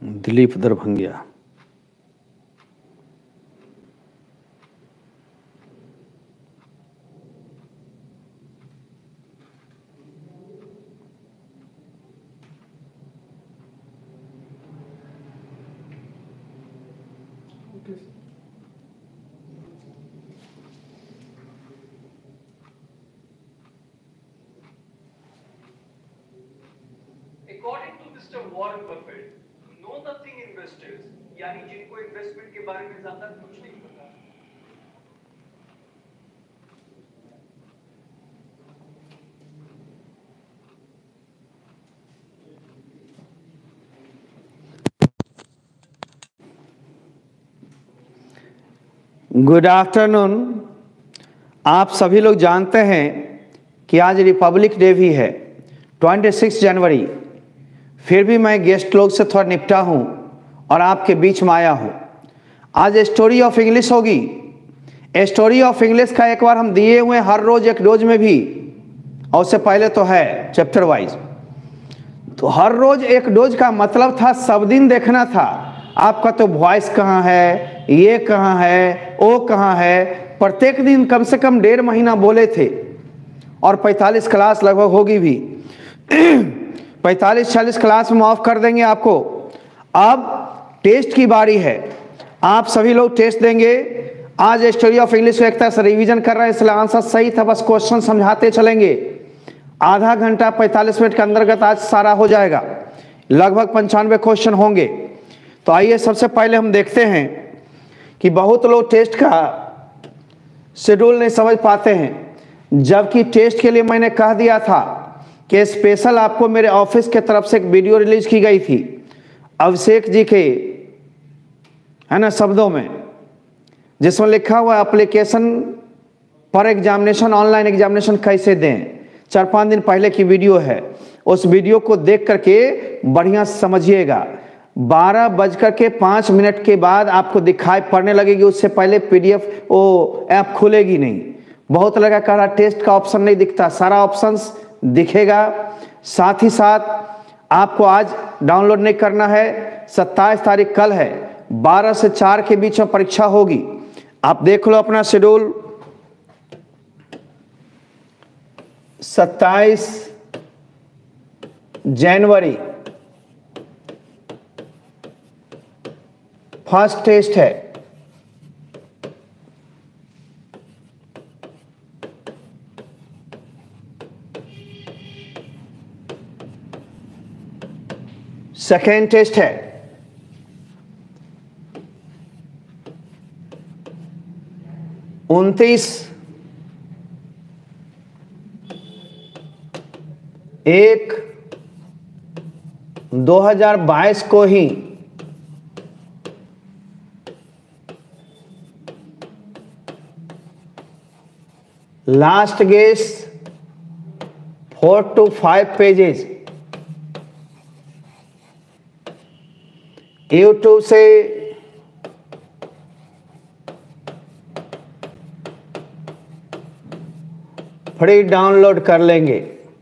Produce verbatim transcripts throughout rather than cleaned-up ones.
Dilip Darbhangiya. According to mister Warren Buffett, know nothing investors, यानी जिनको investment के बारे में ज्यादा कुछ नहीं पता। Good afternoon. आप सभी लोग जानते हैं कि आज रिपब्लिक डे भी है, छब्बीस जनवरी। फिर भी मैं गेस्ट लोग से थोड़ा निपटा हूं और आपके बीच में आया हूं। आज स्टोरी ऑफ इंग्लिश होगी। स्टोरी ऑफ इंग्लिश का एक बार हम दिए हुए हर रोज एक डोज में भी, और उससे पहले तो है चैप्टर वाइज। तो हर रोज एक डोज का मतलब था सब दिन देखना था आपका तो वॉइस कहाँ है, ये कहाँ है, वो कहाँ है। प्रत्येक दिन कम से कम डेढ़ महीना बोले थे और पैंतालीस क्लास लगभग होगी भी। पैंतालीस चालीस क्लास में ऑफ कर देंगे आपको। अब टेस्ट की बारी है, आप सभी लोग टेस्ट देंगे। आज स्टोरी ऑफ इंग्लिश को एक तरह से रिवीजन कर रहे हैं, इसलिए आंसर सही था, बस क्वेश्चन समझाते चलेंगे। आधा घंटा पैंतालीस मिनट के अंतर्गत आज सारा हो जाएगा। लगभग पंचानवे क्वेश्चन होंगे। तो आइए सबसे पहले हम देखते हैं कि बहुत लोग टेस्ट का शेड्यूल नहीं समझ पाते हैं, जबकि टेस्ट के लिए मैंने कह दिया था कि स्पेशल आपको मेरे ऑफिस के तरफ से एक वीडियो रिलीज की गई थी अभिषेक जी के, है ना, शब्दों में, जिसमें लिखा हुआ एप्लीकेशन पर एग्जामिनेशन, ऑनलाइन एग्जामिनेशन कैसे दें। चार पाँच दिन पहले की वीडियो है। उस वीडियो को देख करके बढ़िया समझिएगा। बारह बजकर के पाँच मिनट के बाद आपको दिखाई पड़ने लगेगी, उससे पहले पीडीएफ वो ऐप खुलेगी नहीं। बहुत लगा कह रहा टेस्ट का ऑप्शन नहीं दिखता, सारा ऑप्शंस दिखेगा। साथ ही साथ आपको आज डाउनलोड नहीं करना है। सत्ताईस तारीख कल है, बारह से चार के बीच में परीक्षा होगी। आप देख लो अपना शेड्यूल। सत्ताईस जनवरी फर्स्ट टेस्ट है। सेकेंड टेस्ट है। उनतीस एक दो हजार बाईस को ही last guess four two five pages YouTube से फ्री डाउनलोड कर लेंगे।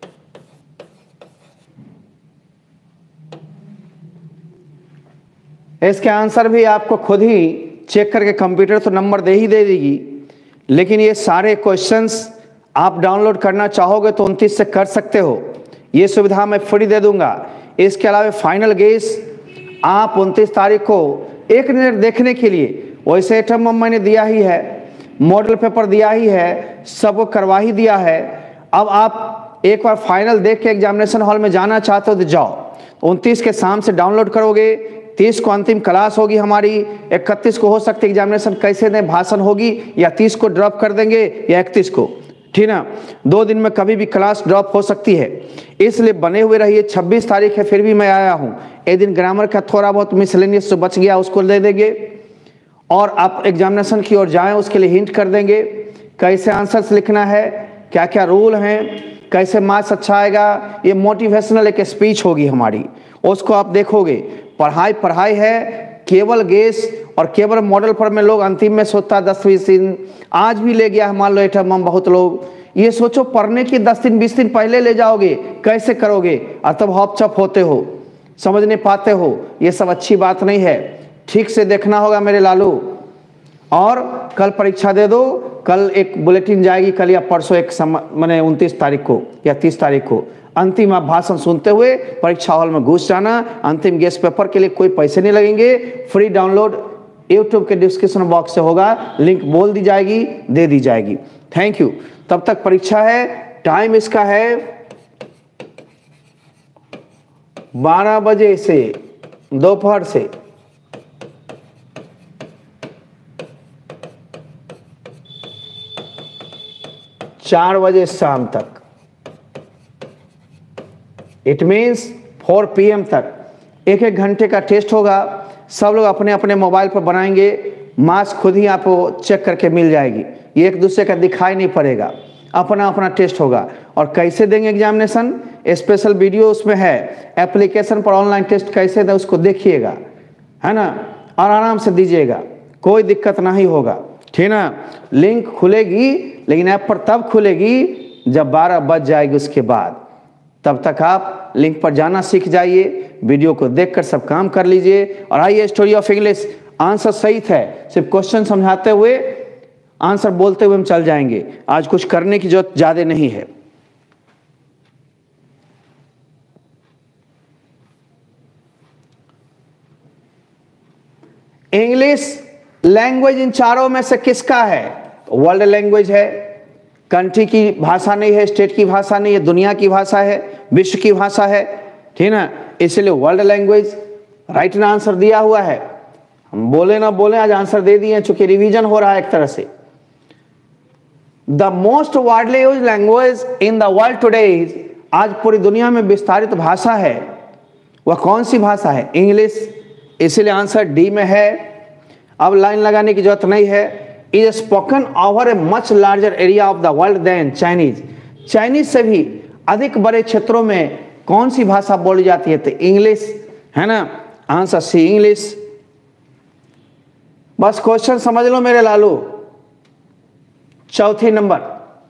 इसके आंसर भी आपको खुद ही चेक करके कंप्यूटर तो नंबर दे ही दे देगी, लेकिन ये सारे क्वेश्चंस आप डाउनलोड करना चाहोगे तो उनतीस से कर सकते हो। ये सुविधा मैं फ्री दे दूंगा। इसके अलावा फाइनल गेस आप उनतीस तारीख को एक मिनट देखने के लिए, वैसे एटम मैंने दिया ही है, मॉडल पेपर दिया ही है, सबको करवा ही दिया है। अब आप एक बार फाइनल देख के एग्जामिनेशन हॉल में जाना चाहते हो तो जाओ। उनतीस के शाम से डाउनलोड करोगे, तीस को अंतिम क्लास होगी हमारी, इकतीस को हो सकती है एग्जामिनेशन कैसे दें, भाषण होगी, या तीस को ड्रॉप कर देंगे या इकतीस को, ठीक ना। दो दिन में कभी भी क्लास ड्रॉप हो सकती है, इसलिए बने हुए रहिए। छब्बीस तारीख है, फिर भी मैं आया हूँ। एक दिन ग्रामर का थोड़ा बहुत मिसलेनियस जो बच गया उसको दे देंगे, और आप एग्जामिनेशन की ओर जाएं उसके लिए हिंट कर देंगे कैसे आंसर्स लिखना है, क्या क्या रूल हैं, कैसे मार्क्स अच्छा आएगा। ये मोटिवेशनल एक स्पीच होगी हमारी, उसको आप देखोगे। पढ़ाई पढ़ाई है, केवल गेस और केवल मॉडल पर में लोग अंतिम में सोचता दस बीस दिन आज भी ले गया है, मान लो एटम हम बहुत लोग। ये सोचो पढ़ने की दस दिन बीस दिन पहले ले जाओगे, कैसे करोगे, और तब हॉप चप होते हो। समझ नहीं पाते हो, ये सब अच्छी बात नहीं है। ठीक से देखना होगा मेरे लालू। और कल परीक्षा दे दो, कल एक बुलेटिन जाएगी, कल या परसों एक मैंने उनतीस तारीख को या तीस तारीख को। अंतिम आप भाषण सुनते हुए परीक्षा हॉल में घुस जाना। अंतिम गेस्ट पेपर के लिए कोई पैसे नहीं लगेंगे, फ्री डाउनलोड यूट्यूब के डिस्क्रिप्शन बॉक्स से होगा, लिंक बोल दी जाएगी, दे दी जाएगी। Thank you. तब तक परीक्षा है, टाइम इसका है बारह बजे से दोपहर से चार बजे शाम तक, it means four P M तक। एक एक घंटे का टेस्ट होगा। सब लोग अपने अपने मोबाइल पर बनाएंगे, मार्क्स खुद ही आपको चेक करके मिल जाएगी, ये एक दूसरे का दिखाई नहीं पड़ेगा, अपना अपना टेस्ट होगा। और कैसे देंगे एग्जामिनेशन, स्पेशल वीडियो उसमें है, एप्लीकेशन पर ऑनलाइन टेस्ट कैसे दें उसको देखिएगा, है ना, और आराम से दीजिएगा, कोई दिक्कत नहीं होगा, ठीक ना। लिंक खुलेगी, लेकिन ऐप पर तब खुलेगी जब बारह बज जाएगी उसके बाद। तब तक आप लिंक पर जाना सीख जाइए, वीडियो को देखकर सब काम कर लीजिए। और आइए स्टोरी ऑफ इंग्लिश, आंसर सही है, सिर्फ क्वेश्चन समझाते हुए आंसर बोलते हुए हम चल जाएंगे। आज कुछ करने की जरूरत ज्यादा नहीं है। इंग्लिश लैंग्वेज इन चारों में से किसका है? वर्ल्ड लैंग्वेज है, कंट्री की भाषा नहीं है, स्टेट की भाषा नहीं है, दुनिया की भाषा है, विश्व की भाषा है, ठीक ना, इसलिए वर्ल्ड लैंग्वेज राइट ना आंसर दिया हुआ है। हम बोले ना बोले आज आंसर दे दिए, चूंकि रिवीजन हो रहा है एक तरह से। The most widely used language in the world today, आज पूरी दुनिया में विस्तारित भाषा है, वह कौन सी भाषा है? इंग्लिश, इसलिए आंसर डी में है। अब लाइन लगाने की जरूरत नहीं है। Is spoken over a much larger area of the world than Chinese, Chinese से भी अधिक बड़े क्षेत्रों में कौन सी भाषा बोली जाती है? तो इंग्लिश, है ना, आंसर सी इंग्लिश। बस क्वेश्चन समझ लो मेरे लालू। चौथी number,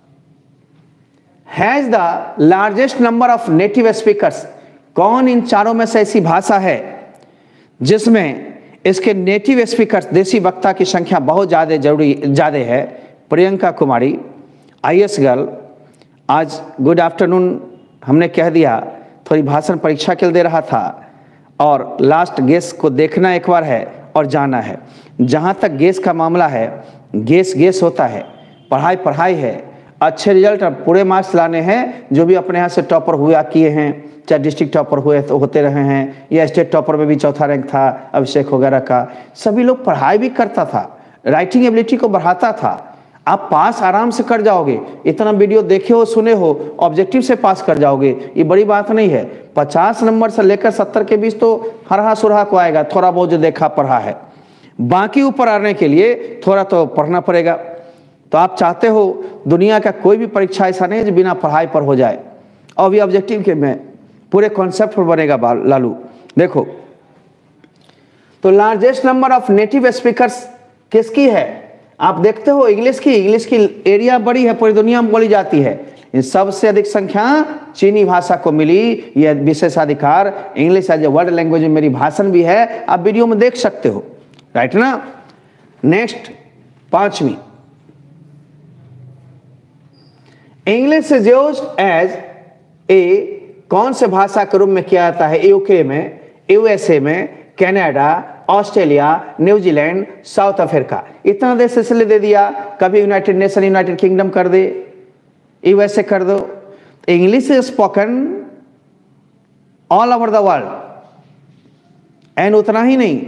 has the largest number of native speakers, कौन इन चारों में से ऐसी भाषा है जिसमें इसके नेटिव स्पीकर्स, देसी वक्ता की संख्या बहुत ज्यादा जरूरी ज्यादा है? Priyanka Kumari, I S girl. आज गुड आफ्टरनून हमने कह दिया, थोड़ी भाषण परीक्षा के लिए दे रहा था, और लास्ट गेस को देखना एक बार है और जाना है। जहां तक गेस का मामला है, गेस गेस होता है, पढ़ाई पढ़ाई है। अच्छे रिजल्ट पूरे मार्क्स लाने हैं। जो भी अपने यहाँ से टॉपर हुआ किए हैं, चाहे डिस्ट्रिक्ट टॉपर हुए तो होते रहे हैं, या स्टेट टॉपर में भी चौथा रैंक था अभिषेक वगैरह का, सभी लोग पढ़ाई भी करता था, राइटिंग एबिलिटी को बढ़ाता था। आप पास आराम से कर जाओगे, इतना वीडियो देखे हो सुने हो, ऑब्जेक्टिव से पास कर जाओगे, ये बड़ी बात नहीं है। पचास नंबर से लेकर सत्तर के बीच तो हरहा सुरहा को आएगा, थोड़ा बहुत जो देखा पढ़ा है। बाकी ऊपर आने के लिए थोड़ा तो पढ़ना पड़ेगा। तो आप चाहते हो दुनिया का कोई भी परीक्षा ऐसा नहीं है जो बिना पढ़ाई पर हो जाए, और भी ऑब्जेक्टिव के में पूरे कॉन्सेप्ट पर बनेगा लालू। देखो तो largest number of native speakers किसकी है? आप देखते हो इंग्लिश की, इंग्लिश की एरिया बड़ी है, पूरी दुनिया में बोली जाती है। इन सबसे अधिक संख्या चीनी भाषा को मिली, यह विशेषाधिकार English as a world language में मेरी भाषण भी है, आप वीडियो में देख सकते हो, राइट ना। नेक्स्ट पांचवी, English is used as a, कौन से भाषा के रूप में किया जाता है? यूके में, यूएसए में, Canada, Australia, New Zealand, South Africa. इतना देश इसलिए दे दिया, कभी यूनाइटेड नेशन यूनाइटेड किंगडम कर दे, यूएसए कर दो। English is spoken all over the world, and उतना ही नहीं,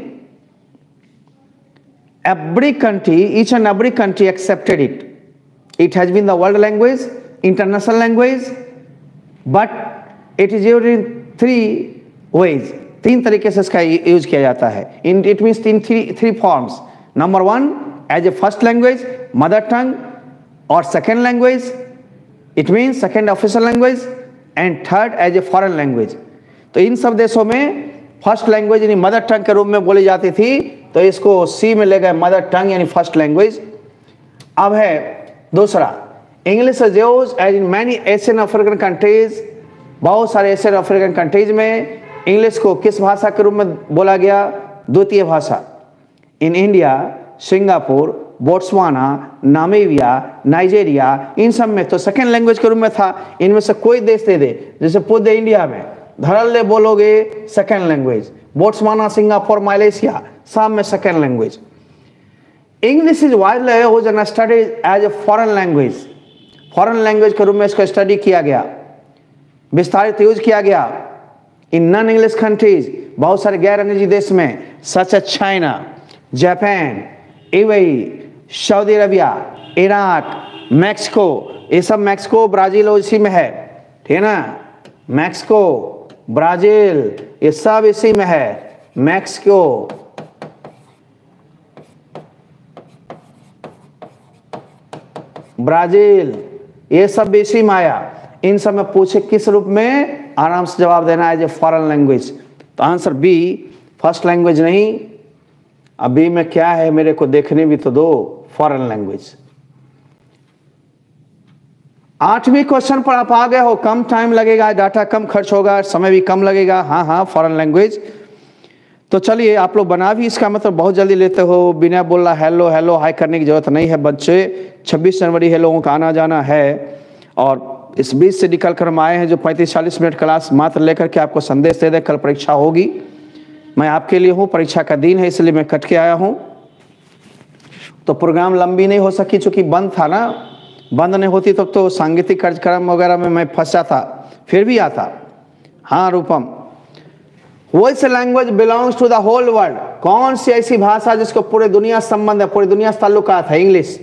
every country, each and every country accepted it. It has been the world language, international language, but it is used in three ways, तीन तरीके से इसका use किया जाता है। In it means in three three forms. Number one, as a first language, mother tongue, और second language, it means second official language, and third as a foreign language. तो इन सब देशों में फर्स्ट लैंग्वेज यानी मदर टंग के रूप में बोली जाती थी, तो इसको सी में ले गए, मदर टंग यानी फर्स्ट लैंग्वेज। अब है दूसरा, English is used as in many Asian African countries, बहुत सारे एशियन अफ्रीकन कंट्रीज में इंग्लिश को किस भाषा के रूप में बोला गया? द्वितीय भाषा। In India, Singapore, Botswana, Namibia, Nigeria, इन सब में तो सेकेंड लैंग्वेज के रूप में था। इनमें से कोई देश दे दे, जैसे पूरे इंडिया में धड़ल्ले बोलोगे second language, Botswana, Singapore, Malaysia, सब में second language. English is widely used and studied as a foreign language. Foreign language के रूप में इसको स्टडी किया गया, विस्तारित यूज किया गया इन नॉन इंग्लिश कंट्रीज, बहुत सारे गैर अंग्रेजी देश में, such as China, Japan, UAE, Saudi Arabia, Iraq, Mexico. ये सब मैक्सिको, ब्राजील इसी में है, ठीक है ना? मैक्सिको, ब्राजील, ये सब इसी में है। मैक्सिको, ब्राजील, ये सब भी इसी में आया। इन सब में पूछे किस रूप में, आराम से जवाब देना है, जो फॉरेन लैंग्वेज। तो आंसर बी, फर्स्ट लैंग्वेज नहीं। अभी में क्या है, मेरे को देखने भी तो दो, फॉरेन लैंग्वेज। आठवीं क्वेश्चन पर आप आ गए हो, कम टाइम लगेगा, डाटा कम खर्च होगा, समय भी कम लगेगा। हाँ हाँ, फॉरेन लैंग्वेज। तो चलिए, आप लोग बना भी इसका मतलब बहुत जल्दी लेते हो, बिना बोल रहा हेलो हेलो हाई करने की जरूरत नहीं है बच्चे। छब्बीस जनवरी है, लोगों का आना जाना है, और इस बीच से निकल कर हम आए हैं जो पैंतीस चालीस मिनट क्लास मात्र लेकर के आपको संदेश दे दे, कल परीक्षा होगी। मैं आपके लिए हूँ, परीक्षा का दिन है, इसलिए मैं कट के आया हूँ। तो प्रोग्राम लंबी नहीं हो सकी, चूंकि बंद था ना। बंद नहीं होती तब तो, तो सांगीतिक कार्यक्रम वगैरह में मैं फंसा था, फिर भी आता। हाँ Rupam, which language belongs to the whole world? कौन सी ऐसी भाषा जिसको पूरे दुनिया संबंध है, पूरी दुनिया से ताल्लुकात है? इंग्लिश।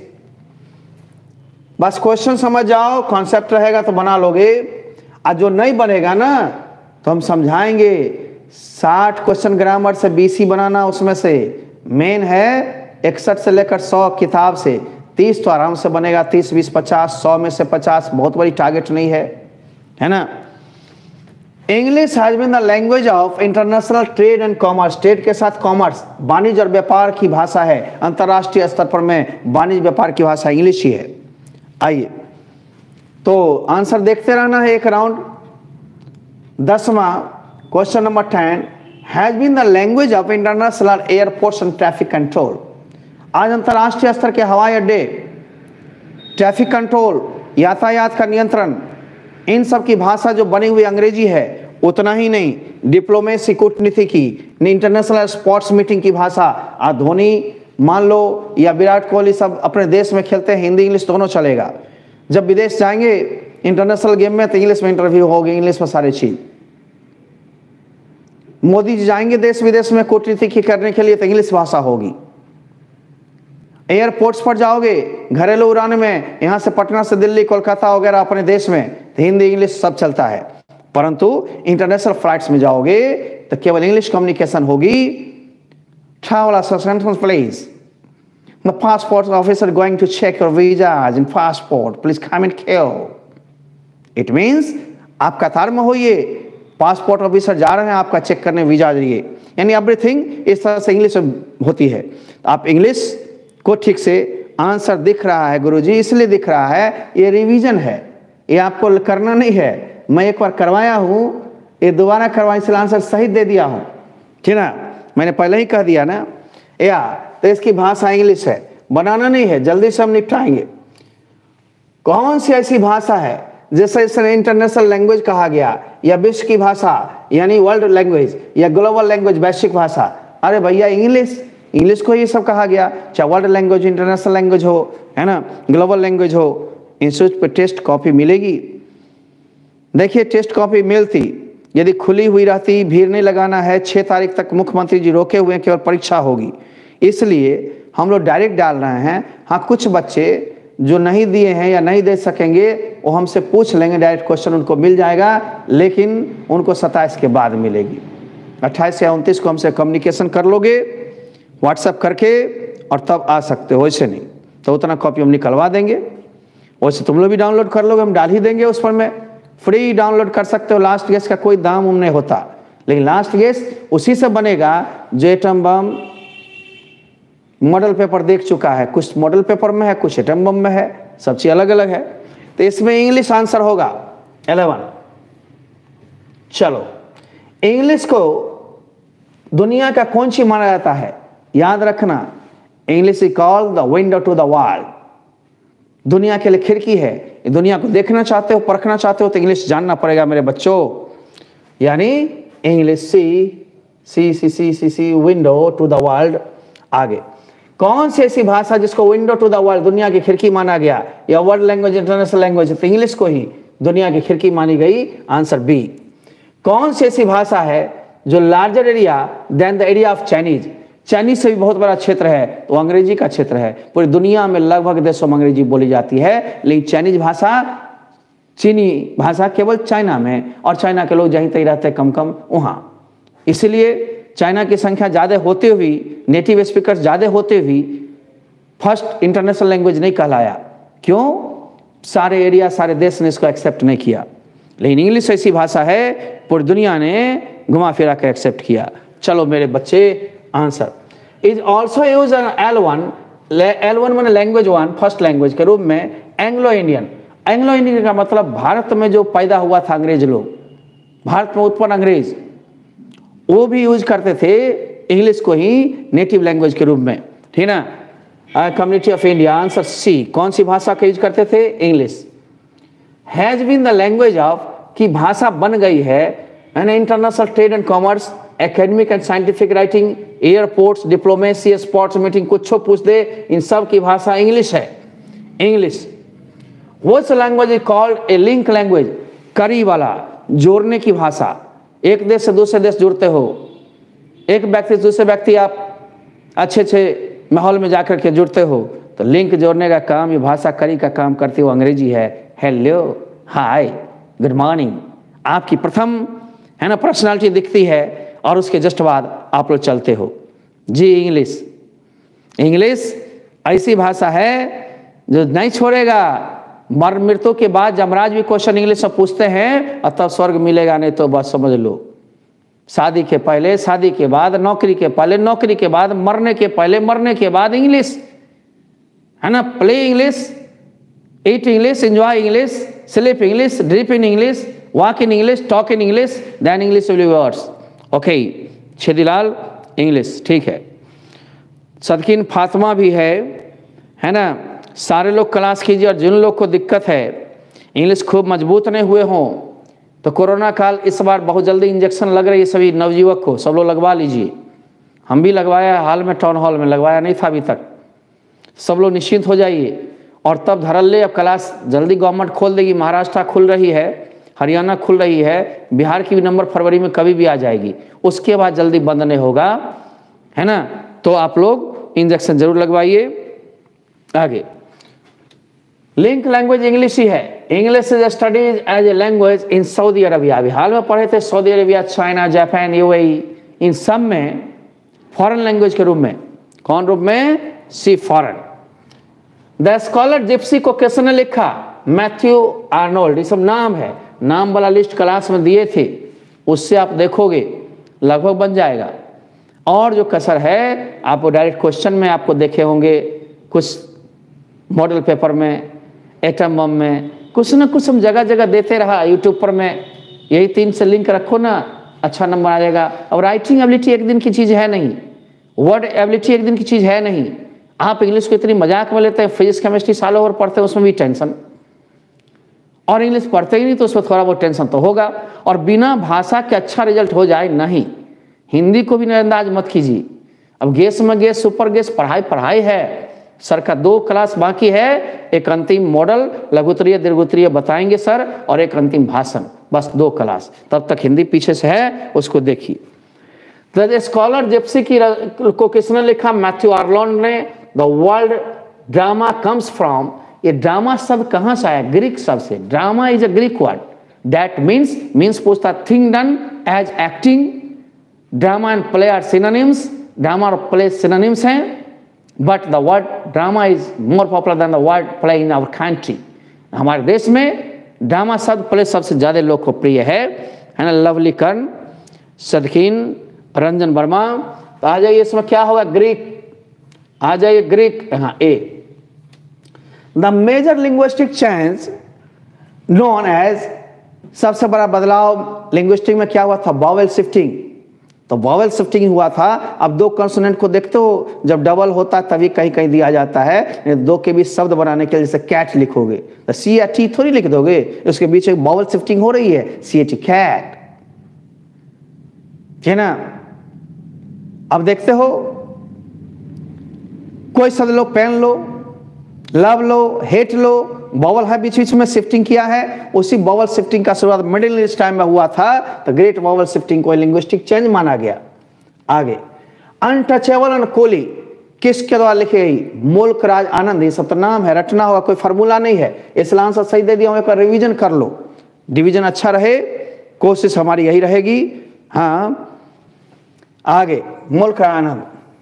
बस क्वेश्चन समझ जाओ, कॉन्सेप्ट रहेगा तो बना लोगे। और जो नहीं बनेगा ना, तो हम समझाएंगे। साठ क्वेश्चन ग्रामर से बीस ही बनाना, उसमें से मेन है इकसठ से लेकर सौ किताब से तीस तो आराम से बनेगा। तीस बीस पचास, सौ में से पचास बहुत बड़ी टारगेट नहीं है, है ना? English has been the language of international trade and commerce. Trade के साथ कॉमर्स, वाणिज्य और व्यापार की भाषा है। अंतरराष्ट्रीय स्तर पर में वाणिज्य व्यापार की भाषा इंग्लिश ही है। आइए, तो आंसर देखते रहना है एक राउंड। दसवां question number ten, has been the language of international airports and traffic control. आज अंतरराष्ट्रीय स्तर के हवाई अड्डे, ट्रैफिक कंट्रोल, यातायात का नियंत्रण, इन सब की भाषा जो बनी हुई अंग्रेजी है। उतना ही नहीं, डिप्लोमेसी, कूटनीति की, इंटरनेशनल स्पोर्ट्स मीटिंग की भाषा। धोनी मान लो या विराट कोहली सब अपने देश में खेलते हैं, हिंदी इंग्लिश दोनों चलेगा। जब विदेश जाएंगे इंटरनेशनल गेम में, तो इंग्लिश में इंटरव्यू होगी, इंग्लिश में सारी चीज। मोदी जी जाएंगे देश विदेश में कूटनीति की करने के लिए, तो इंग्लिश भाषा होगी। एयरपोर्ट्स पर जाओगे, घरेलू उड़ान में, यहां से पटना से दिल्ली, कोलकाता वगैरह अपने देश में, तो हिंदी इंग्लिश सब चलता है। परंतु इंटरनेशनल फ्लाइट्स में जाओगे तो केवल इंग्लिश कम्युनिकेशन होगी। Travel assistance, please. The passport officer going to check your visas and passport. Please come and queue. It means आप कतार में होइए, पासपोर्ट ऑफिसर जा रहे हैं आपका चेक करने वीजा लिए, यानी एवरीथिंग इस तरह से इंग्लिश में होती है। आप इंग्लिश को ठीक से, आंसर दिख रहा है गुरुजी, इसलिए दिख रहा है, ये रिवीजन है, ये आपको करना नहीं है। मैं एक बार करवाया हूँ, ये दोबारा करवाने से आंसर सही दे दिया हूँ, ठीक ना? मैंने पहले ही कह दिया ना। या तो इसकी भाषा इंग्लिश है, बनाना नहीं है, जल्दी से हम निपटाएंगे। कौन सी ऐसी भाषा है जैसे इसे इंटरनेशनल लैंग्वेज कहा गया, या विश्व की भाषा यानी वर्ल्ड लैंग्वेज, या ग्लोबल लैंग्वेज वैश्विक भाषा? अरे भैया इंग्लिश, इंग्लिश को ये सब कहा गया, चाहे वर्ल्ड लैंग्वेज, इंटरनेशनल लैंग्वेज हो, है ना, ग्लोबल लैंग्वेज हो। इंस्टीट्यूट पे टेस्ट कॉपी मिलेगी। देखिए टेस्ट कॉपी मिलती यदि खुली हुई रहती, भीड़ नहीं लगाना है। छह तारीख तक मुख्यमंत्री जी रोके हुए हैं, केवल परीक्षा होगी, इसलिए हम लोग डायरेक्ट डाल रहे हैं। हाँ, कुछ बच्चे जो नहीं दिए हैं या नहीं दे सकेंगे, वो हमसे पूछ लेंगे, डायरेक्ट क्वेश्चन उनको मिल जाएगा, लेकिन उनको सत्ताईस के बाद मिलेगी। अट्ठाईस या उनतीस को हमसे कम्युनिकेशन कर लोगे व्हाट्सएप करके, और तब आ सकते हो। वैसे नहीं तो उतना कॉपी हम निकलवा देंगे, वैसे तुम लोग भी डाउनलोड कर लोगे, हम डाल ही देंगे उस पर। में फ्री डाउनलोड कर सकते हो। लास्ट गेस्ट का कोई दाम उम नहीं होता, लेकिन लास्ट गेस्ट उसी से बनेगा जो एटम बम मॉडल पेपर देख चुका है। कुछ मॉडल पेपर में है, कुछ एटम बम में है, सब चीज अलग अलग है। तो इसमें इंग्लिश आंसर होगा इलेवन। चलो, इंग्लिश को दुनिया का कौन सी माना जाता है? याद रखना, English is called the window to the world. दुनिया के लिए खिड़की है। दुनिया को देखना चाहते हो, परखना चाहते हो तो इंग्लिश जानना पड़ेगा मेरे बच्चों। यानी English C C C C C C window to the world. आगे कौन सी ऐसी भाषा जिसको विंडो टू द वर्ल्ड, दुनिया की खिड़की माना गया? या वर्ल्ड लैंग्वेज, इंटरनेशनल लैंग्वेज, तो इंग्लिश को ही दुनिया की खिड़की मानी गई। Answer B. कौन सी ऐसी भाषा है जो larger area than the area of Chinese, Chinese से भी बहुत बड़ा क्षेत्र है, तो अंग्रेजी का क्षेत्र है। पूरी दुनिया में लगभग देशों में अंग्रेजी बोली जाती है, लेकिन चाइनीज भाषा, चीनी भाषा केवल चाइना में, और चाइना के लोग जहीं तहीं रहते कम कम वहां। इसलिए चाइना की संख्या ज़्यादा होते हुए, नेटिव स्पीकर्स ज़्यादा होते हुए फर्स्ट इंटरनेशनल लैंग्वेज नहीं कहलाया। क्यों? सारे एरिया, सारे देश ने इसको एक्सेप्ट नहीं किया। लेकिन इंग्लिश ऐसी भाषा है पूरी दुनिया ने घुमा फिरा कर एक्सेप्ट किया। चलो मेरे बच्चे, answer is also use L one. L one मैंने लैंग्वेज वन, फर्स्ट लैंग्वेज के रूप में एंग्लो इंडियन। एंग्लो इंडियन का मतलब भारत में जो पैदा हुआ था अंग्रेज लोग, भारत में उत्पन्न अंग्रेज, वो भी यूज करते थे इंग्लिश को ही नेटिव लैंग्वेज के रूप में, ठीक ना। Community of India, answer C. कौन सी भाषा का यूज करते थे? English. Has been the language of, की भाषा बन गई है, and international trade and commerce, academic and scientific writing, airports, diplomacy, sports meeting, कुछ पूछ दे, इन सब की भाषा इंग्लिश है। English. What language is called a link language, करी वाला, जोड़ने की भाषा। एक देश से दूसरे देश जुड़ते हो, एक व्यक्ति से दूसरे व्यक्ति आप अच्छे अच्छे माहौल में जाकर के जुड़ते हो, तो लिंक जोड़ने का काम ये भाषा करी का काम करती हो अंग्रेजी है। हेलो, हाय, गुड मॉर्निंग, आपकी प्रथम है ना पर्सनालिटी दिखती है, और उसके जस्ट बाद आप लोग चलते हो जी। इंग्लिश, इंग्लिश ऐसी भाषा है जो नहीं छोड़ेगा। मर मृत्यु के बाद जमराज भी क्वेश्चन इंग्लिश में पूछते हैं, और तब स्वर्ग मिलेगा नहीं तो बस समझ लो। शादी के पहले, शादी के बाद, नौकरी के पहले, नौकरी के बाद, मरने के पहले, मरने के बाद इंग्लिश, है ना। Play English, eat English, enjoy English, sleep English, drip in English, walk in English, talk in English, then English will be words. Okay, Chhedilal English, ठीक है। सदकिन फातिमा भी है, है ना। सारे लोग क्लास कीजिए, और जिन लोग को दिक्कत है, इंग्लिश खूब मजबूत नहीं हुए हों, तो कोरोना काल इस बार बहुत जल्दी इंजेक्शन लग रही है सभी नवयुवक को, सब लोग लगवा लीजिए। हम भी लगवाया हाल में, टाउन हॉल में लगवाया नहीं था अभी तक। सब लोग निश्चिंत हो जाइए। और तब धड़ल्ले अब क्लास जल्दी गवर्नमेंट खोल देगी। महाराष्ट्र खुल रही है, हरियाणा खुल रही है, बिहार की भी नंबर फरवरी में कभी भी आ जाएगी, उसके बाद जल्दी बंद नहीं होगा, है ना। तो आप लोग इंजेक्शन जरूर लगवाइए। आगे, लिंक लैंग्वेज इंग्लिश ही है। English is studies as a language in Saudi Arabia. अभी हाल में पढ़े थे Saudi Arabia, China, Japan, UAE, इन सब में फॉरेन लैंग्वेज के रूप में। कौन रूप में? C, foreign. The scholar gipsy को किसने लिखा? Matthew Arnold. ये सब नाम है, नाम वाला लिस्ट क्लास में दिए थे, उससे आप देखोगे लगभग बन जाएगा। और जो कसर है आप डायरेक्ट क्वेश्चन में आपको देखे होंगे, कुछ मॉडल पेपर में, एटम बम में, कुछ ना कुछ हम जगह जगह देते रहा। यूट्यूब पर में यही तीन से लिंक रखो ना, अच्छा नंबर आ जाएगा। और राइटिंग एबिलिटी एक दिन की चीज़ है नहीं, वर्ड एबिलिटी एक दिन की चीज़ है नहीं। आप इंग्लिश को इतनी मजाक में लेते हैं, फिजिक्स केमिस्ट्री सालों भर पढ़ते हैं, उसमें भी टेंशन, और इंग्लिश पढ़ते ही नहीं तो उसमें थोड़ा बहुत टेंशन तो होगा। और बिना भाषा के अच्छा रिजल्ट हो जाए नहीं। हिंदी को भी नजरअंदाज मत कीजिए। अब गेस में गेस, सुपर गेस, पढ़ाई पढ़ाई है। सर का दो क्लास बाकी है, एक अंतिम मॉडल लघुत्तरीय दीर्घोत्तरीय बताएंगे सर, और एक अंतिम भाषण, बस दो क्लास। तब तक हिंदी पीछे से है, उसको देखिए। द स्कॉलर जिप्सी की को किसने लिखा? मैथ्यू आर्नोल्ड ने। The world drama comes from, ये ड्रामा शब्द कहाँ से आया? ग्रीक शब्द से। Drama is a Greek word that means means पूछता thing done as acting. Drama and play are synonyms. Drama और प्ले सिनोनिम्स हैं, but the word drama is more popular than the word play in our country. हमारे देश में drama शब्द play सबसे ज्यादा लोकप्रिय है, है ना। लवली कर्ण, सदकीन, रंजन वर्मा। तो आ जाइए, इसमें क्या होगा? ग्रीक। आ जाइए ग्रीक, हाँ A. The major linguistic change known as, सबसे बड़ा बदलाव लिंग्विस्टिक में क्या हुआ था, वॉवेल शिफ्टिंग। तो वॉवेल शिफ्टिंग हुआ था। अब दो कंसोनेंट को देखते हो, जब डबल होता है तभी कहीं कहीं दिया जाता है, दो के बीच शब्द बनाने के लिए जैसे कैट लिखोगे तो सी या टी थोड़ी लिख दोगे, उसके बीच एक वॉवेल शिफ्टिंग हो रही है, सी ए टी कैट, है ना। अब देखते हो कोई शब्द लो, पेन लो, लव लो, हेट लो, वॉवल है बीच बीच में शिफ्टिंग किया है। उसी वॉवल शिफ्टिंग का शुरुआत मिडिल ईस्ट टाइम में हुआ था, तो ग्रेट वॉवल शिफ्टिंग को लिंग्विस्टिक चेंज माना गया। आगे अनटचेबल एंड कोली किसके द्वारा लिखी गई, मुल्क राज आनंद। ये सब तो नाम है, रटना होगा, कोई फार्मूला नहीं है। इसलिए आंसर सही दे दिया हूं, एक बार रिवीजन कर लो, डिवीजन अच्छा रहे, कोशिश हमारी यही रहेगी। हाँ आगे Mulk Raj Anand.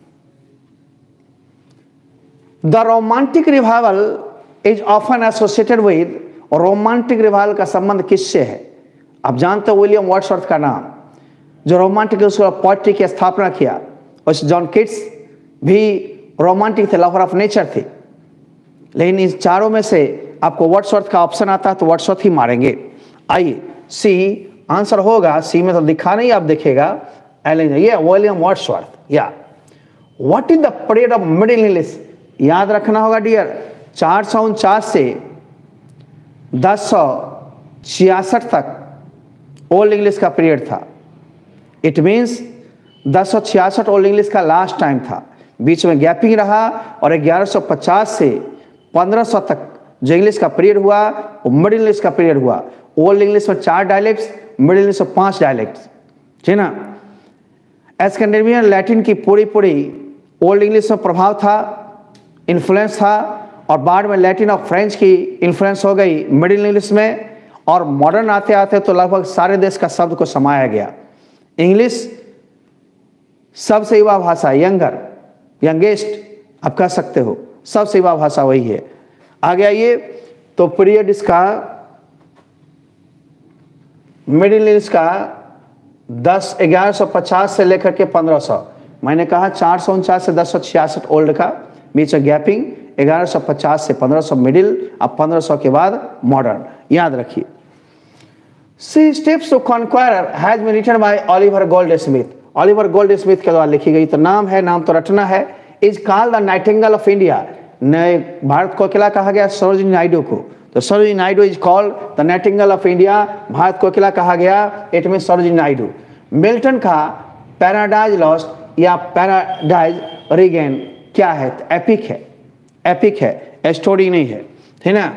The romantic revival is often associated with, और रोमांटिक रिवाइवल का संबंध किससे है। आप जानते हो विलियम वर्ड्सवर्थ का नाम, जो रोमांटिक पोएट्री की स्थापना किया। उस जॉन किट्स भी रोमांटिक थे, लवर ऑफ नेचर थे। लेकिन इन चारों में से आपको वर्ड्सवर्थ का ऑप्शन आता है तो वर्ड्सवर्थ ही मारेंगे। आइए सी आंसर होगा, सी में तो दिखा नहीं, आप देखेगा एलन, ये विलियम वर्ड्सवर्थ। या what is the period of middle English, याद रखना होगा डियर, चार सौ उनचास से दस सौ छियासठ तक ओल्ड इंग्लिश का पीरियड था। इट मीन्स दस सौ छियासठ ओल्ड इंग्लिश का लास्ट टाइम था, बीच में गैपिंग रहा, और ग्यारह सौ पचास से पंद्रह सौ तक जो इंग्लिश का पीरियड हुआ वो मिडिल इंग्लिश का पीरियड हुआ। ओल्ड इंग्लिश में चार डायलेक्ट्स, मिडिल इंग्लिश में पांच डायलेक्ट्स, ठीक ना। स्कैंडिनेवियन लैटिन की पूरी पूरी ओल्ड इंग्लिश में प्रभाव था, इन्फ्लुएंस था, और बाद में लैटिन और फ्रेंच की इन्फ्लुएंस हो गई मिडिल इंग्लिश में, और मॉडर्न आते आते तो लगभग सारे देश का शब्द को समाया गया। इंग्लिश सबसे युवा भाषा, यंगर, यंगेस्ट आप कह सकते हो, सबसे युवा भाषा वही है। आगे आइए, तो पीरियड इसका मिडिल इंग्लिश का दस ग्यारह सौ पचास से लेकर के पंद्रह सौ, मैंने कहा चार सौ उनचास से दस सौ छियासठ ओल्ड का, बीच में गैपिंग, ग्यारह सौ पचास से पंद्रह सौ मिडिल, अब पंद्रह सौ के बाद मॉडर्न। याद रखिए। She stoops to conquer has been written by Oliver Goldsmith. Oliver Goldsmith के द्वारा लिखी गई। तो नाम है, नाम तो रटना है। Is called the nightingale of India, नए भारत को किला कहा गया सरोजिनी नायडू को। तो Sarojini Naidu is called the nightingale of India, Bharat को किला कहा गया, it mean Sarojini Naidu. Milton का पैराडाइज लॉस्ट या पैराडाइज रीगेन क्या है, तो एपिक है, एपिक है, स्टोरी नहीं है, ठीक ना,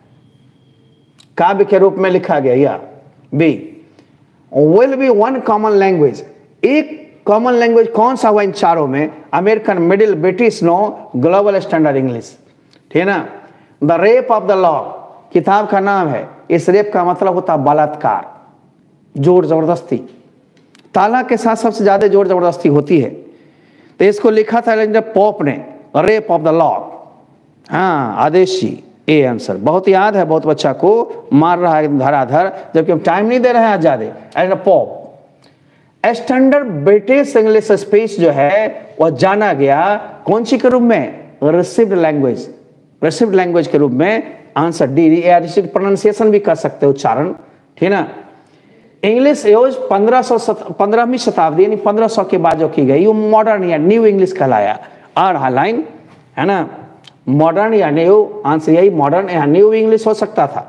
काव्य के रूप में लिखा गया। या B will be one common language, एक कॉमन लैंग्वेज कौन सा हुआ इन चारों में, American, middle, British, no, global standard English, ठीक ना। The rape of the lock किताब का नाम है। इस रेप का मतलब होता है बलात्कार, जोर जबरदस्ती। ताला के साथ सबसे ज्यादा जोर जबरदस्ती होती है। तो इसको लिखा था पोप ने, रेप ऑफ द लॉ। हाँ आदेशी, ए आंसर। बहुत याद है, बहुत बच्चा को मार रहा है धराधर, जबकि हम टाइम नहीं दे रहे हैं आज ज्यादा। And pope standard British English speech जो है वह जाना गया कौन सी के रूप में, रिसीव्ड लैंग्वेज, रिसीव्ड लैंग्वेज के रूप में। आंसर डी, रिसीव्ड प्रोनाउंसिएशन भी कर सकते हो, उच्चारण, ठीक ना। इंग्लिश यूज पंद्रह सौ पंद्रहवीं शताब्दी यानी पंद्रह सौ के बाद जो की गई वो मॉडर्न या न्यू इंग्लिश कहलाया। आर हालाइन है ना, मॉडर्न या न्यू, आंसर यही मॉडर्न या न्यू इंग्लिश हो सकता था।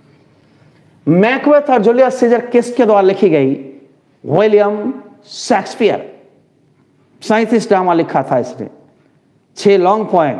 मैकबेथ और जूलियस सीजर किसके द्वारा लिखी गई, विलियम शेक्सपियर। सैंतीस ड्रामा लिखा था इसने, छह लॉन्ग पोएम,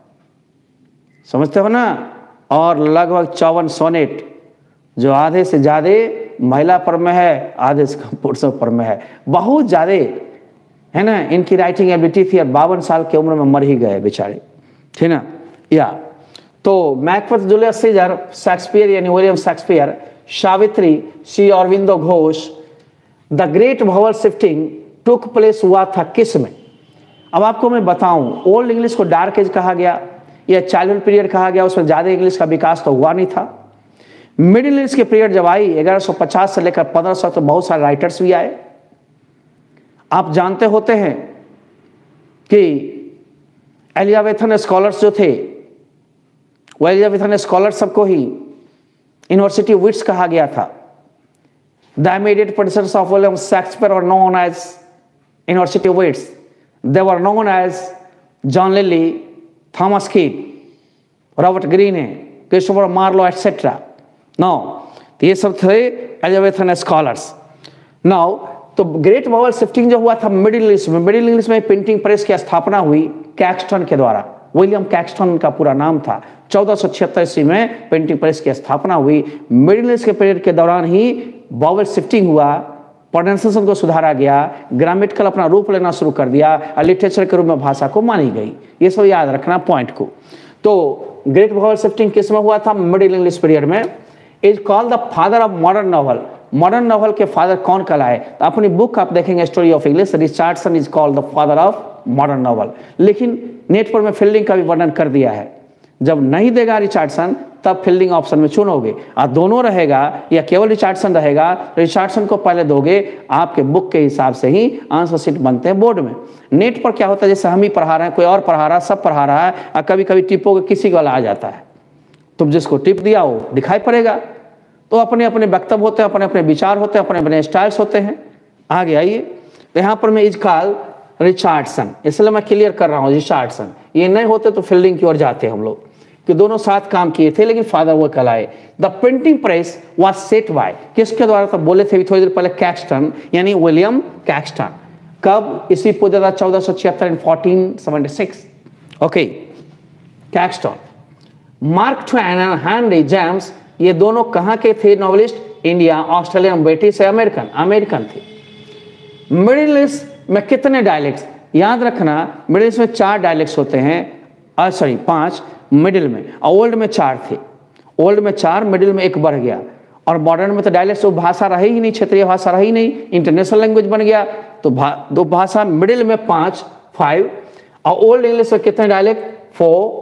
समझते हो ना, और लगभग चौवन सोनेट, जो आधे से ज्यादा महिला पर में है, आधे से कम पुरुषों पर में है। बहुत ज्यादा है ना इनकी राइटिंग एबिलिटी थी, और बावन साल की उम्र में मर ही गए बेचारे, ठीक ना। या तो मैकबेथ, जूलियस सीजर, शेक्सपियर यानी William Shakespeare, Savitri, C Aurobindo Ghosh. The great vowel shifting took place हुआ था किस में। अब आपको मैं बताऊं, ओल्ड इंग्लिश को डार्क एज कहा गया या चाइल्डहुड पीरियड कहा गया, उसमें ज्यादा इंग्लिश का विकास तो हुआ नहीं था। मिडिल इंग्लिश की पीरियड जब आई ग्यारह सौ पचास से लेकर पंद्रह सौ, तो बहुत सारे राइटर्स भी आए। आप जानते होते हैं कि एलिजाबेथन स्कॉलर्स जो थे, वो एलिजाबेथन स्कॉलर्स सबको ही यूनिवर्सिटी विट्स कहा गया था। The immediate predecessors of William Shakespeare were known as university wits. They were known as John Lilly, Thomas Keat, Robert Greene, Christopher Marlowe, et cetera. Now, ये सब थे एलिजाबेथन स्कॉलर्स. नाउ तो great vowel shifting जो हुआ था middle east में, middle east में printing press की स्थापना हुई कैक्सटन के द्वारा. विलियम कैक्सटन उनका पूरा नाम था. चौदह सौ छिहत्तर ईस्वी में प्रिंटिंग प्रेस की स्थापना हुई. मिडिल ईस्ट के पीरियड के दौरान ही वॉवल शिफ्टिंग हुआ, प्रोनाउंसिएशन को सुधारा गया, ग्रामेटिकल अपना रूप लेना शुरू कर दिया, लिटरेचर के रूप में भाषा को मानी गई. ये सब याद रखना पॉइंट को. तो ग्रेट वॉवल शिफ्टिंग किस में हुआ था? मिडिल इंग्लिश पीरियड में. Is called the father of modern novel. Modern novel के फादर कौन कहलाए? तो अपनी बुक आप देखेंगे story of English, Richardson is called the father of modern novel. लेकिन नेट पर मैं फील्डिंग का भी वर्णन कर दिया है. जब नहीं देगा रिचर्डसन तब फील्डिंग ऑप्शन में चुनोगे, और दोनों रहेगा या केवल रिचर्डसन रहेगा, रिचर्डसन को पहले दोगे, आपके बुक के हिसाब से ही आंसर शीट बनते हैं बोर्ड में. नेट पर क्या होता है, जैसे हम ही पढ़ा रहे हैं, कोई और पढ़ा रहा है, सब पढ़ा रहा है, और कभी कभी टिपोगे किसी वाला आ जाता है, तुम जिसको टिप दिया वो दिखाई पड़ेगा. तो अपने अपने वक्तव्य होते हैं, अपने अपने विचार होते हैं, अपने अपने स्टाइल्स होते हैं. आगे आइए. तो यहाँ पर मैं इज कॉल रिचर्डसन, इसलिए मैं क्लियर कर रहा हूँ रिचर्डसन. ये नहीं होते तो फील्डिंग की ओर जाते हम लोग, कि दोनों साथ काम किए थे लेकिन फादर वो कहलाए. The printing press was set by, किसके द्वारा? तो बोले थे थोड़ी देर पहले, कैक्सटन, यानी विलियम कैक्सटन. कब? इसी पूजा था चौदह सौ छिहत्तर in fourteen seventy six. Okay, Caxton. Mark Twain and Henry James, ये दोनों कहाँ के थे novelist? India, Australian, British, American American थे. मिडिल ईस्ट में कितने डायलेक्ट्स? याद रखना, मिडिल ईस्ट में चार डायलेक्ट्स होते हैं, सॉरी पांच मिडिल में, ओल्ड में चार थे. ओल्ड में चार, मिडिल में एक बढ़ गया, और मॉडर्न में तो डायलेक्ट भाषा रही ही नहीं, क्षेत्रीय भाषा रही नहीं, इंटरनेशनल लैंग्वेज बन गया. तो भा, दो भाषा, मिडिल में पांच, फाइव, और ओल्ड इंग्लिश में कितने dialect? Four.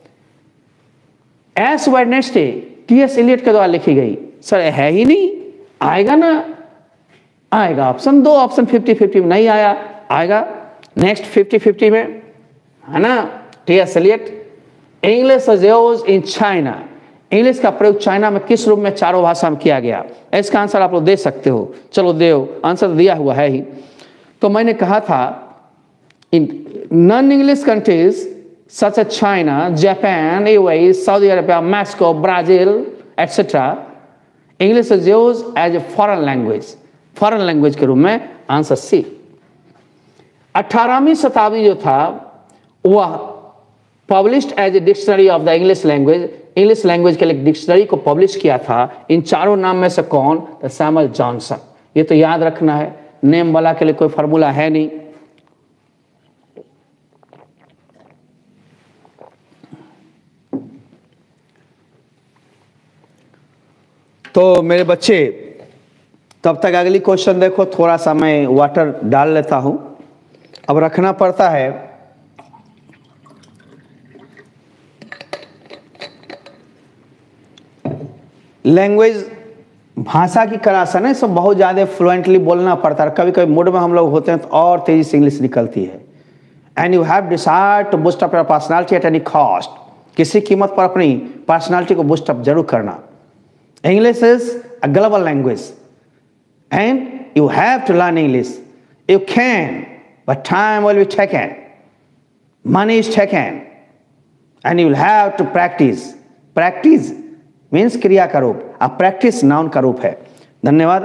Ash Wednesday T S Eliot के द्वारा लिखी गई. सर है ही नहीं, आएगा ना? आएगा. ऑप्शन दो, ऑप्शन फिफ्टी फिफ्टी में नहीं आया, आएगा नेक्स्ट फिफ्टी फिफ्टी में, है ना? T S Eliot. English used in China, English का प्रयोग चाइना में किस रूप में चारों भाषा में किया गया? इसका आंसर आप लोग दे सकते हो. चलो दो, आंसर दिया हुआ है ही. तो मैंने कहा था in non English countries such as China, Japan, U A E, Saudi Arabia, Mexico, Brazil, et cetera, English is used as a foreign language. Foreign language के रूप में आंसर सी. अठारहवीं शताब्दी जो था वह published as a dictionary of the English language, English language के लिए डिक्शनरी को पब्लिश किया था. इन चारों नाम में से कौन? तो सैमुअल जॉनसन. ये तो याद रखना है, नेम वाला के लिए कोई फार्मूला है नहीं. तो मेरे बच्चे, तब तक अगली क्वेश्चन देखो. थोड़ा सा मैं वाटर डाल लेता हूं, अब रखना पड़ता है. लैंग्वेज, भाषा की कला से ना सब बहुत ज़्यादा फ्लुएंटली बोलना पड़ता है. कभी कभी मूड में हम लोग होते हैं तो और तेजी से इंग्लिश निकलती है. And you have decide to boost up your personality at any cost. किसी कीमत पर अपनी पर्सनालिटी को बूस्ट अप जरूर करना. English is a global language and you have to learn English. You can, but time will be taken. Money is taken. And you will have to practice. Practice means क्रिया का रूप, अब practice noun का रूप है. धन्यवाद.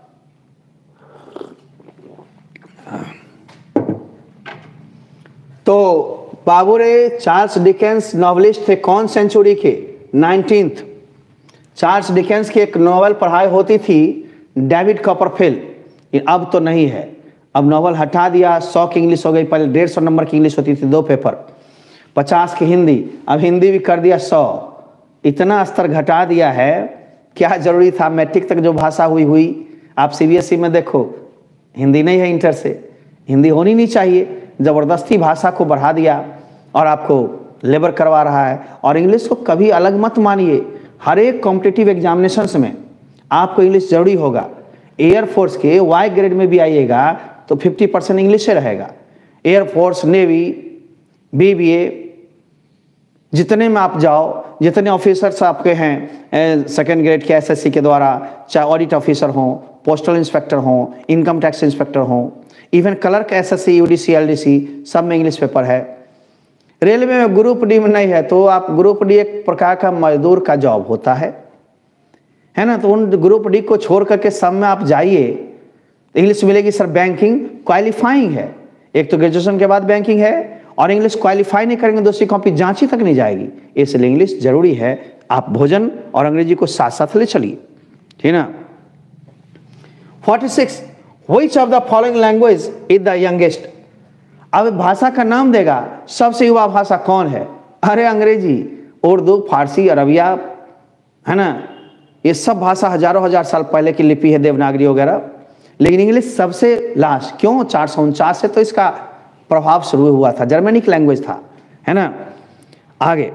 तो बाबुरे Charles Dickens novelist थे कौन सेंचुरी के? नाइनटीन्थ. चार्ल्स डिकेंस की एक नॉवल पढ़ाई होती थी डेविड कॉपरफील्ड, अब तो नहीं है, अब नॉवल हटा दिया. सौ की इंग्लिश हो गई, पहले डेढ़ सौ नंबर की इंग्लिश होती थी, दो पेपर, पचास की हिंदी, अब हिंदी भी कर दिया सौ. इतना स्तर घटा दिया है, क्या जरूरी था? मैट्रिक तक जो भाषा हुई हुई, आप सीबीएसई में देखो, हिंदी नहीं है इंटर से, हिंदी होनी नहीं चाहिए. जबरदस्ती भाषा को बढ़ा दिया और आपको लेबर करवा रहा है. और इंग्लिश को कभी अलग मत मानिए, हर एक कॉम्पिटिटिव एग्जामिनेशंस में आपको इंग्लिश जरूरी होगा. एयरफोर्स के वाई ग्रेड में भी आइएगा तो फिफ्टी परसेंट इंग्लिश से रहेगा. एयरफोर्स, नेवी, बीबीए, जितने में आप जाओ, जितने ऑफिसर्स आपके हैं सेकेंड ग्रेड के एसएससी के द्वारा, चाहे ऑडिट ऑफिसर हों, पोस्टल इंस्पेक्टर हों, इनकम टैक्स इंस्पेक्टर हों, even clerk, SSC, UDC, LDC, सब में इंग्लिश पेपर है। रेलवे में ग्रुप डी में नहीं है, तो आप ग्रुप डी एक प्रकार का मजदूर का जॉब होता है है ना। तो उन ग्रुप डी को छोड़ करके सब में आप जाइए, इंग्लिश मिलेगी। सर बैंकिंग क्वालिफाइंग है, एक तो ग्रेजुएशन के बाद बैंकिंग है, और इंग्लिश क्वालिफाई नहीं करेंगे दूसरी कॉपी जांची तक नहीं जाएगी, इसलिए इंग्लिश जरूरी है। आप भोजन और अंग्रेजी को साथ साथ ले चलिए, ठीक ना। छियालीस, which of the following language is the youngest. अब भाषा का नाम देगा, सबसे युवा भाषा कौन है? अरे अंग्रेजी, उर्दू, फारसी, अरबिया, है ना। ये सब भाषा हजारों हजार साल पहले की लिपि है, देवनागरी वगैरह। लेकिन इंग्लिश सबसे लास्ट, क्यों? चार सौ उनचास से तो इसका प्रभाव शुरू हुआ था, जर्मनिक लैंग्वेज था, है ना। आगे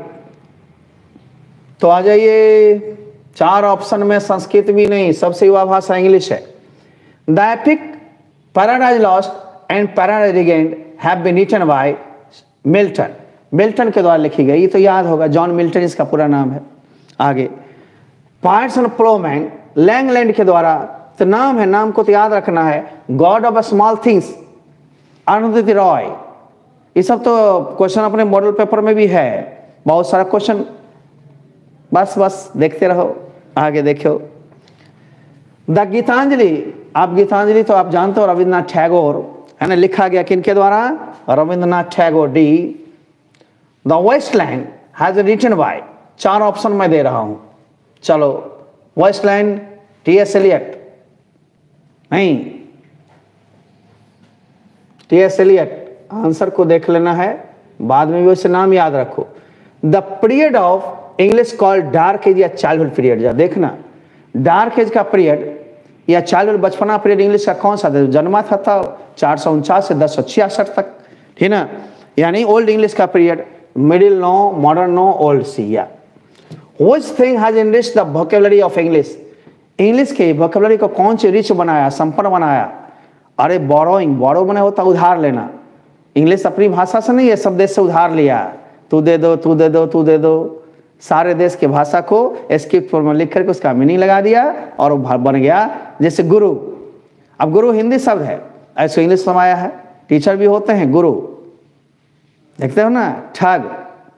तो आ जाइए, चार ऑप्शन में संस्कृत भी नहीं, सबसे युवा भाषा इंग्लिश है। The epic Paradise Lost and Paradise Regained have been written by Milton. Milton के द्वारा लिखी गई, ये तो याद होगा, जॉन मिल्टन इसका पूरा नाम है। आगे पायर्स एंड प्लोमैन लैंगलैंड के द्वारा, तो नाम है, नाम को तो याद रखना है। God of Small Things Arundhati Roy. ये सब तो क्वेश्चन अपने मॉडल पेपर में भी है, बहुत सारा क्वेश्चन, बस बस देखते रहो। आगे देखो, द गीतांजलि। आप गीतांजलि तो आप जानते हो, रविंद्रनाथ टैगोर, है ना, लिखा गया किनके द्वारा? Rabindranath Tagore. The the Waste Land has written by, चार ऑप्शन मैं दे रहा हूं, चलो। वेस्टलैंड, टी एस एलियट नहीं, टी एस एलियट। आंसर को देख लेना है, बाद में भी उसे नाम याद रखो। The period of English called dark age या चाइल्डहुड पीरियड। जा देखना, डार्क एज का पीरियड या चाइल्डहुड बचपना पीरियड इंग्लिश का कौन सा था? जन्मा था था चार सौ उनचास से दस सौ छियासठ तक, ठीक ना। यानी ओल्ड इंग्लिश का period, middle no, modern no, old C. या which thing has enriched the vocabulary of English. English के वोकैबुलरी को कौन सी रिच बनाया, संपन्न बनाया? अरे बोरोइंग, बोरो बने होता उधार लेना। इंग्लिश अपनी भाषा से नहीं है, सब देश से उधार लिया, तू दे दो, तू दे दो, तू दे दो। सारे देश के भाषा को स्क्रिप्ट में लिख करके उसका मीनिंग लगा दिया और वो बन गया। जैसे गुरु, अब गुरु हिंदी शब्द है, ऐसे इंग्लिश समाया है। टीचर भी होते हैं गुरु, देखते हो ना। ठग,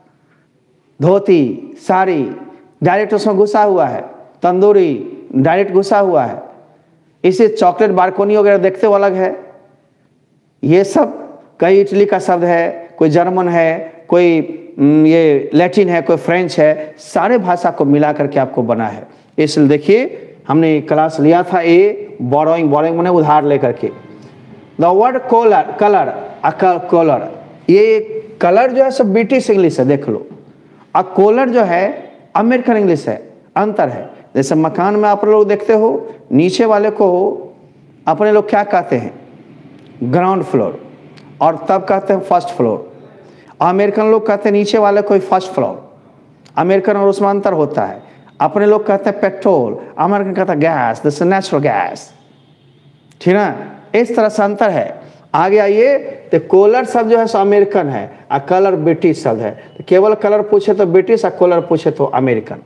धोती, साड़ी, डायरेक्ट उसमें घुसा हुआ है। तंदूरी, डायरेक्ट घुसा हुआ है। इसे चॉकलेट, बारकोनी वगैरह देखते हो अलग है। ये सब कई इटली का शब्द है, कोई जर्मन है, कोई ये लैटिन है, कोई फ्रेंच है, सारे भाषा को मिला करके आपको बना है। इसलिए देखिए, हमने क्लास लिया था ए बोरोइंग, बोरोइंग मैंने उधार लेकर के। The word colour, colour, colour, ये कलर जो है सब ब्रिटिश इंग्लिश है, देख लो। और कोलर जो है अमेरिकन इंग्लिश है, अंतर है। जैसे मकान में आप लोग देखते हो, नीचे वाले को अपने लोग क्या कहते हैं? ग्राउंड फ्लोर, और तब कहते हैं फर्स्ट फ्लोर। अमेरिकन लोग कहते हैं नीचे वाले को फर्स्ट फ्लोर। अमेरिकन और उसमें अंतर होता है। अपने लोग कहते हैं पेट्रोल, अमेरिकन कहता है गैस, दिस नेचुरल गैस, ठीक ना। इस तरह से अंतर है। आगे आइए, तो कोलर शब्द जो है सो अमेरिकन है, और कलर ब्रिटिश शब्द है। तो केवल कलर पूछे तो ब्रिटिश, और कोलर पूछे तो अमेरिकन।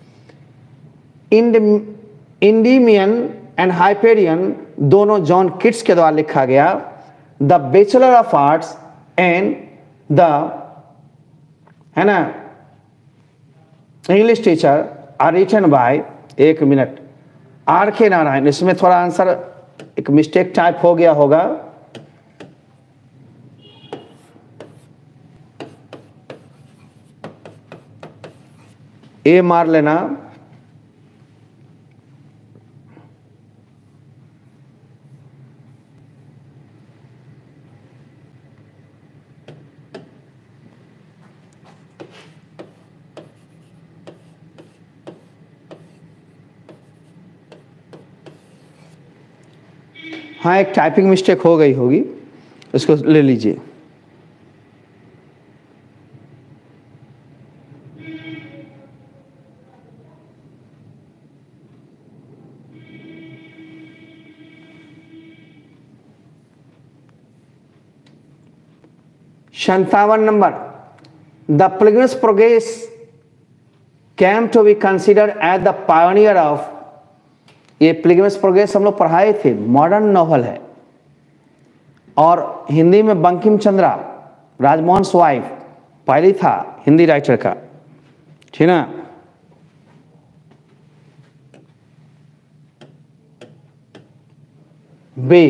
इंडीमियन एंड हाइपेरियन दोनों जॉन किट्स के द्वारा लिखा गया। The Bachelor of Arts and the, है ना, English teacher are written by, एक मिनट, आर के नारायण। इसमें थोड़ा आंसर एक मिस्टेक टाइप हो गया होगा, ए मार लेना। हाँ, एक टाइपिंग मिस्टेक हो गई होगी, इसको ले लीजिए। संतावन number, the Pilgrim's Progress came to be considered as the pioneer of ये पिलग्रिम्स प्रोग्रेस हम लोग पढ़ाए थे, मॉडर्न नॉवल है। और हिंदी में बंकिम चंद्रा, राजमोहन स्वाइफ पहली था हिंदी राइटर का, ठीक ना। B,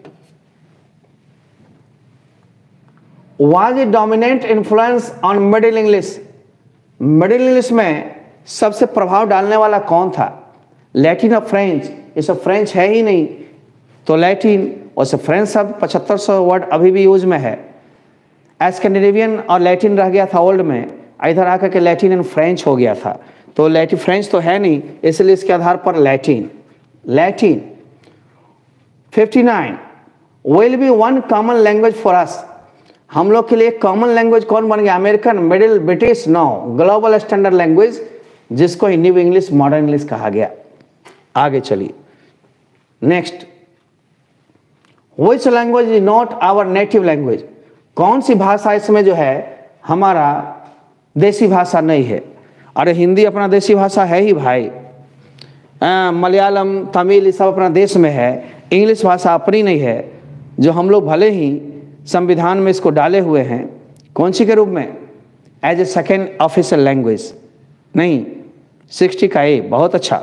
was a dominant influence on middle English. Middle English में सबसे प्रभाव डालने वाला कौन था? लैटिन और फ्रेंच। ये सब फ्रेंच है ही नहीं, तो लैटिन और से फ्रेंच शब्द पचहत्तर सौ वर्ड अभी भी यूज में है। स्कैंडिनेवियन और लैटिन रह गया था ओल्ड में, इधर आकर के लैटिन एंड फ्रेंच हो गया था। तो लैटिन फ्रेंच तो है नहीं, इसलिए इसके आधार पर Latin. Latin. Fifty nine, will be one common language for us. हम लोग के लिए कॉमन लैंग्वेज कौन बन गया? American, middle, British, no, global standard language, जिसको न्यू इंग्लिश, मॉडर्न इंग्लिश कहा गया। आगे चलिए next, which language is not our native language. कौन सी भाषा इसमें जो है हमारा देसी भाषा नहीं है? अरे हिंदी अपना देसी भाषा है ही भाई, आ, मलयालम, तमिल ये सब अपना देश में है। इंग्लिश भाषा अपनी नहीं है, जो हम लोग भले ही संविधान में इसको डाले हुए हैं। कौन सी के रूप में? As a second official language. नहीं, सिक्सटी का ए, बहुत अच्छा।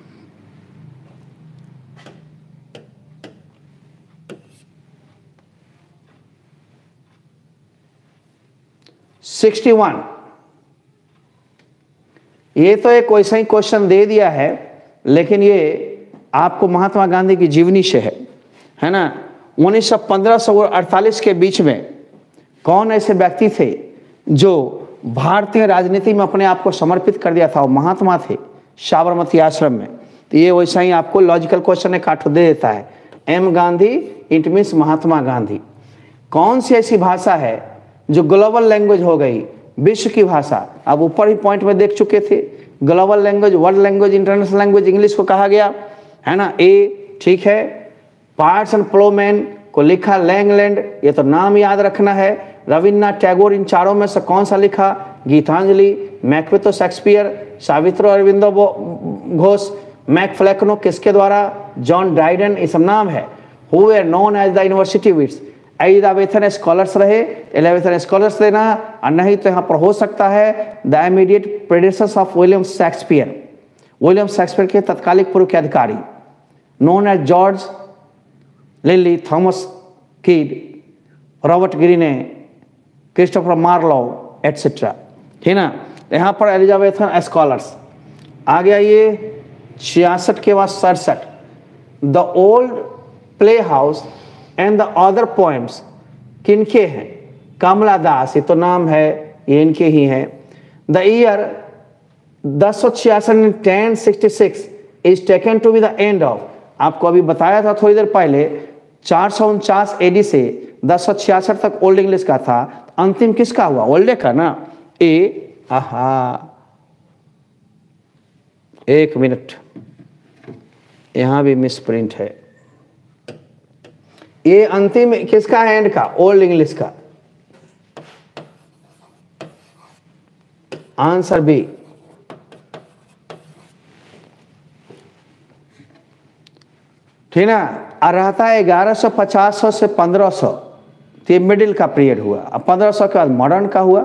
सिक्सटी वन, ये तो एक वैसा ही क्वेश्चन दे दिया है, लेकिन ये आपको महात्मा गांधी की जीवनी से है, है ना। उन्नीस सौ पंद्रह से अड़तालीस के बीच में कौन ऐसे व्यक्ति थे जो भारतीय राजनीति में अपने आप को समर्पित कर दिया था? वो महात्मा थे, साबरमती आश्रम में। तो ये वैसा ही आपको लॉजिकल क्वेश्चन एक आठ दे देता है। M Gandhi, it means Mahatma Gandhi. कौन सी ऐसी भाषा है जो ग्लोबल लैंग्वेज हो गई, विश्व की भाषा? अब ऊपर ही पॉइंट में देख चुके थे, global language, world language, international language English को कहा गया, है ना। ए ठीक है। पार्ट्स एंड प्लोमैन को लिखा लैंगलैंड, ये तो नाम याद रखना है। रविन्द्रनाथ टैगोर इन चारों में से कौन सा लिखा? गीतांजलि। मैकबेथ तो शेक्सपियर। सावित्रो अरविंदो घोष। मैकफ्लेकनो किसके द्वारा? जॉन ड्राइडन, ये सब नाम है। Who were known as the university wits. Elizabethan scholars रहे, एलिजाबेथन स्कॉलर्स लेना, और नहीं तो यहाँ पर हो सकता है the immediate predecessors of William Shakespeare. William Shakespeare के तत्कालिक पूर्व के अधिकारी, known as George Lyly, Thomas Kyd, Robert Greene, Christopher Marlowe etcetera, ठीक ना। यहाँ पर एलिजाबेथन स्कॉलर्स आ गया। ये छियासठ के बाद सड़सठ, the old playhouse and the other poems किनके हैं? कमला दास, ये तो नाम है, ये इनके ही हैं। द ईयर दस सौ छियासठ ten sixty six is taken to be the end of. आपको अभी बताया था थोड़ी देर पहले, चार सौ उनचास एडी से दस सौ छियासठ तक ओल्ड इंग्लिश का था। अंतिम किसका हुआ? ओल्डे का ना। ए आहा, एक मिनट, यहां भी मिसप्रिंट है। ये अंतिम किसका है? एंड का, ओल्ड इंग्लिश का। Answer B. ठीक ना। और रहता है ग्यारह सौ पचास से पंद्रह सौ, तो ये मिडिल का पीरियड हुआ। अब पंद्रह सौ के बाद मॉडर्न का हुआ।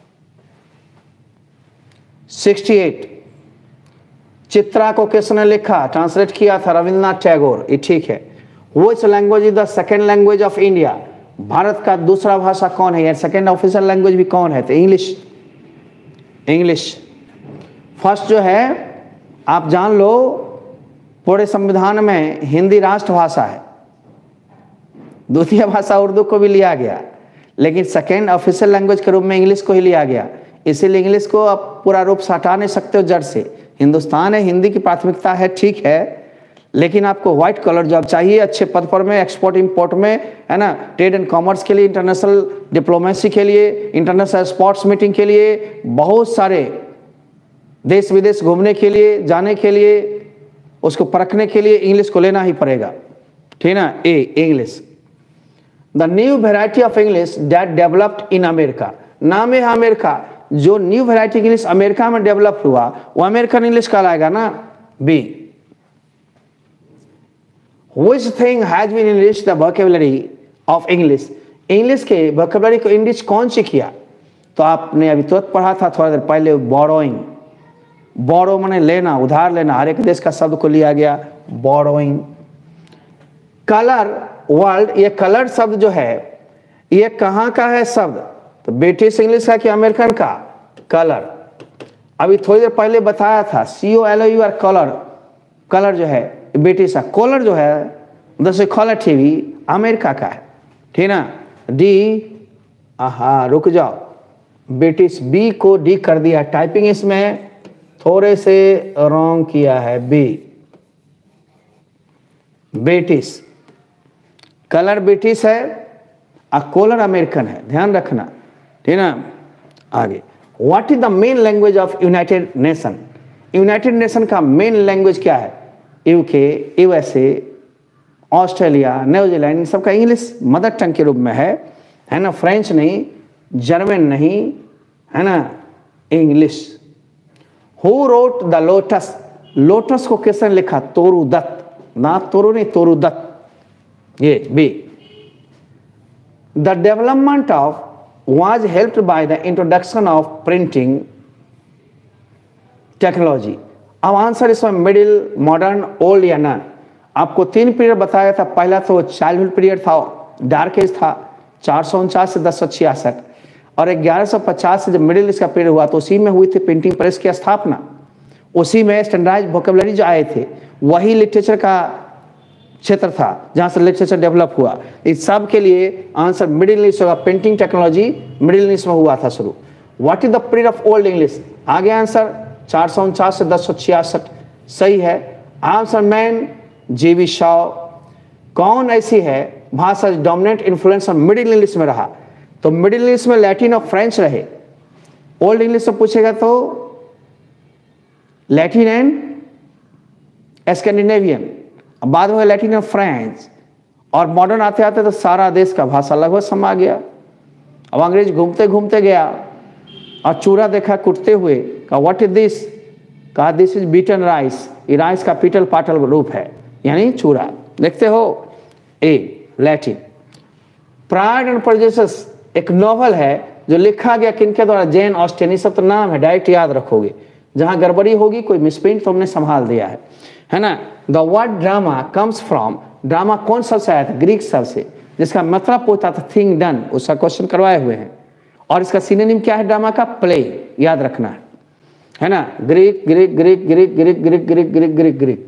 सिक्सटी एट, चित्रा को किसने लिखा, ट्रांसलेट किया था? रविन्द्रनाथ टैगोर, ये ठीक है। Which language is the second language of India. भारत का दूसरा भाषा कौन है? यार सेकेंड ऑफिशियल लैंग्वेज भी कौन है? तो इंग्लिश। इंग्लिश फर्स्ट जो है, आप जान लो, पूरे संविधान में हिंदी राष्ट्रभाषा है। द्वितीय भाषा उर्दू को भी लिया गया, लेकिन सेकेंड ऑफिशियल लैंग्वेज के रूप में इंग्लिश को ही लिया गया। इसीलिए इंग्लिश को आप पूरा रूप से हटा नहीं सकते हो जड़ से। हिंदुस्तान है, हिंदी की प्राथमिकता है, ठीक है, लेकिन आपको व्हाइट कलर जॉब चाहिए अच्छे पद पर में, एक्सपोर्ट इंपोर्ट में, है ना, ट्रेड एंड कॉमर्स के लिए, इंटरनेशनल डिप्लोमेसी के लिए, इंटरनेशनल स्पोर्ट्स मीटिंग के लिए, बहुत सारे देश विदेश घूमने के लिए, जाने के लिए, उसको परखने के लिए इंग्लिश को लेना ही पड़ेगा, ठीक ना। A English. The new variety of English that developed in America. नाम है अमेरिका, जो न्यू वेराइटी इंग्लिश अमेरिका में डेवलप हुआ वो अमेरिकन इंग्लिश कहलाएगा ना। B. Which thing has been enriched the vocabulary of English? English के vocabulary को enrich कौन सी किया? तो आपने अभी तुरंत पढ़ा था थोड़ा देर पहले, borrowing. borrow माने लेना, उधार लेना, हर एक देश का शब्द को लिया गया borrowing. कलर वर्ल्ड, ये कलर शब्द जो है ये कहाँ का है शब्द? तो ब्रिटिश इंग्लिश का कि अमेरिकन का? कलर. अभी थोड़ी देर पहले बताया था C O L O U R colour. Colour जो है ब्रिटिश का, कॉलर जो है दस कॉलर टीवी अमेरिका का है, ठीक ना. डी, हाँ रुक जाओ, ब्रिटिश बी को डी कर दिया, टाइपिंग इसमें थोड़े से रॉन्ग किया है. बी ब्रिटिश, कलर ब्रिटिश है और कॉलर अमेरिकन है, ध्यान रखना, ठीक ना. आगे, what is the main language of United Nation? United Nation का मेन लैंग्वेज क्या है? यूके, यूएसए, ऑस्ट्रेलिया, न्यूजीलैंड, इन सबका इंग्लिश मदर टंग के रूप में है, है ना. फ्रेंच नहीं, जर्मन नहीं, है ना, English. Who wrote the Lotus? Lotus को किसने लिखा? तोरू दत्त, ना तोरू नहीं, तोरू दत्त. ये B. The development of was helped by the introduction of printing technology. अब आंसर इसमें मिडिल, मॉडर्न, ओल्ड या नन. आपको तीन पीरियड बताया था. पहला तो चाइल्डहुड पीरियड था, डार्क एज था, चार सौ उनचास से दस सौ छियासठ, और ग्यारह सौ पचास से जब मिडिल एज का पीरियड हुआ तो उसी में हुई थी प्रिंटिंग प्रेस की स्थापना. उसी में स्टैंडर्डाइज्ड वोकैबुलरी जो आए थे, वही लिटरेचर का क्षेत्र था जहां से लिटरेचर डेवलप हुआ. इस सब के लिए आंसर मिडिल ईस्ट होगा. प्रिंटिंग टेक्नोलॉजी मिडिल ईस्ट में हुआ था शुरू. What is the period of old English? आगे आंसर चार सौ उनचास से दस सौ छियासठ सही है. Answer man, G V Shaw. कौन ऐसी है भाषा dominant influence on middle English में रहा? तो मिडिल इंग्लिश में लैटिन और फ्रेंच रहे. ओल्ड इंग्लिश से पूछेगा तो लैटिन एंड स्कैंडिनेवियन, बाद में लैटिन और फ्रेंच, और मॉडर्न आते आते तो सारा देश का भाषा लगभग समा गया. अब अंग्रेज घूमते घूमते गया और चूरा देखा कुटते हुए, कहा व्हाट इज दिस? कहा दिस इज बीटन राइस. ये राइस का पीटल पाटल रूप है, यानी चूरा. देखते हो. A Latin. Pride and Prejudice एक नॉवल है जो लिखा गया किनके द्वारा? जेन ऑस्टेन. सब तो नाम है, डायरेक्ट याद रखोगे. जहां गड़बड़ी होगी, कोई मिसप्रिंट, तो हमने संभाल दिया है, है ना. The word drama comes from, drama कौन शब्द से आया था? ग्रीक शब्द से, जिसका मतलब होता था थिंग डन. उसका क्वेश्चन करवाए हुए हैं. और इसका सिनोनिम क्या है ड्रामा का? प्ले. याद रखना है, है ना. Greek Greek Greek Greek Greek Greek Greek Greek Greek Greek.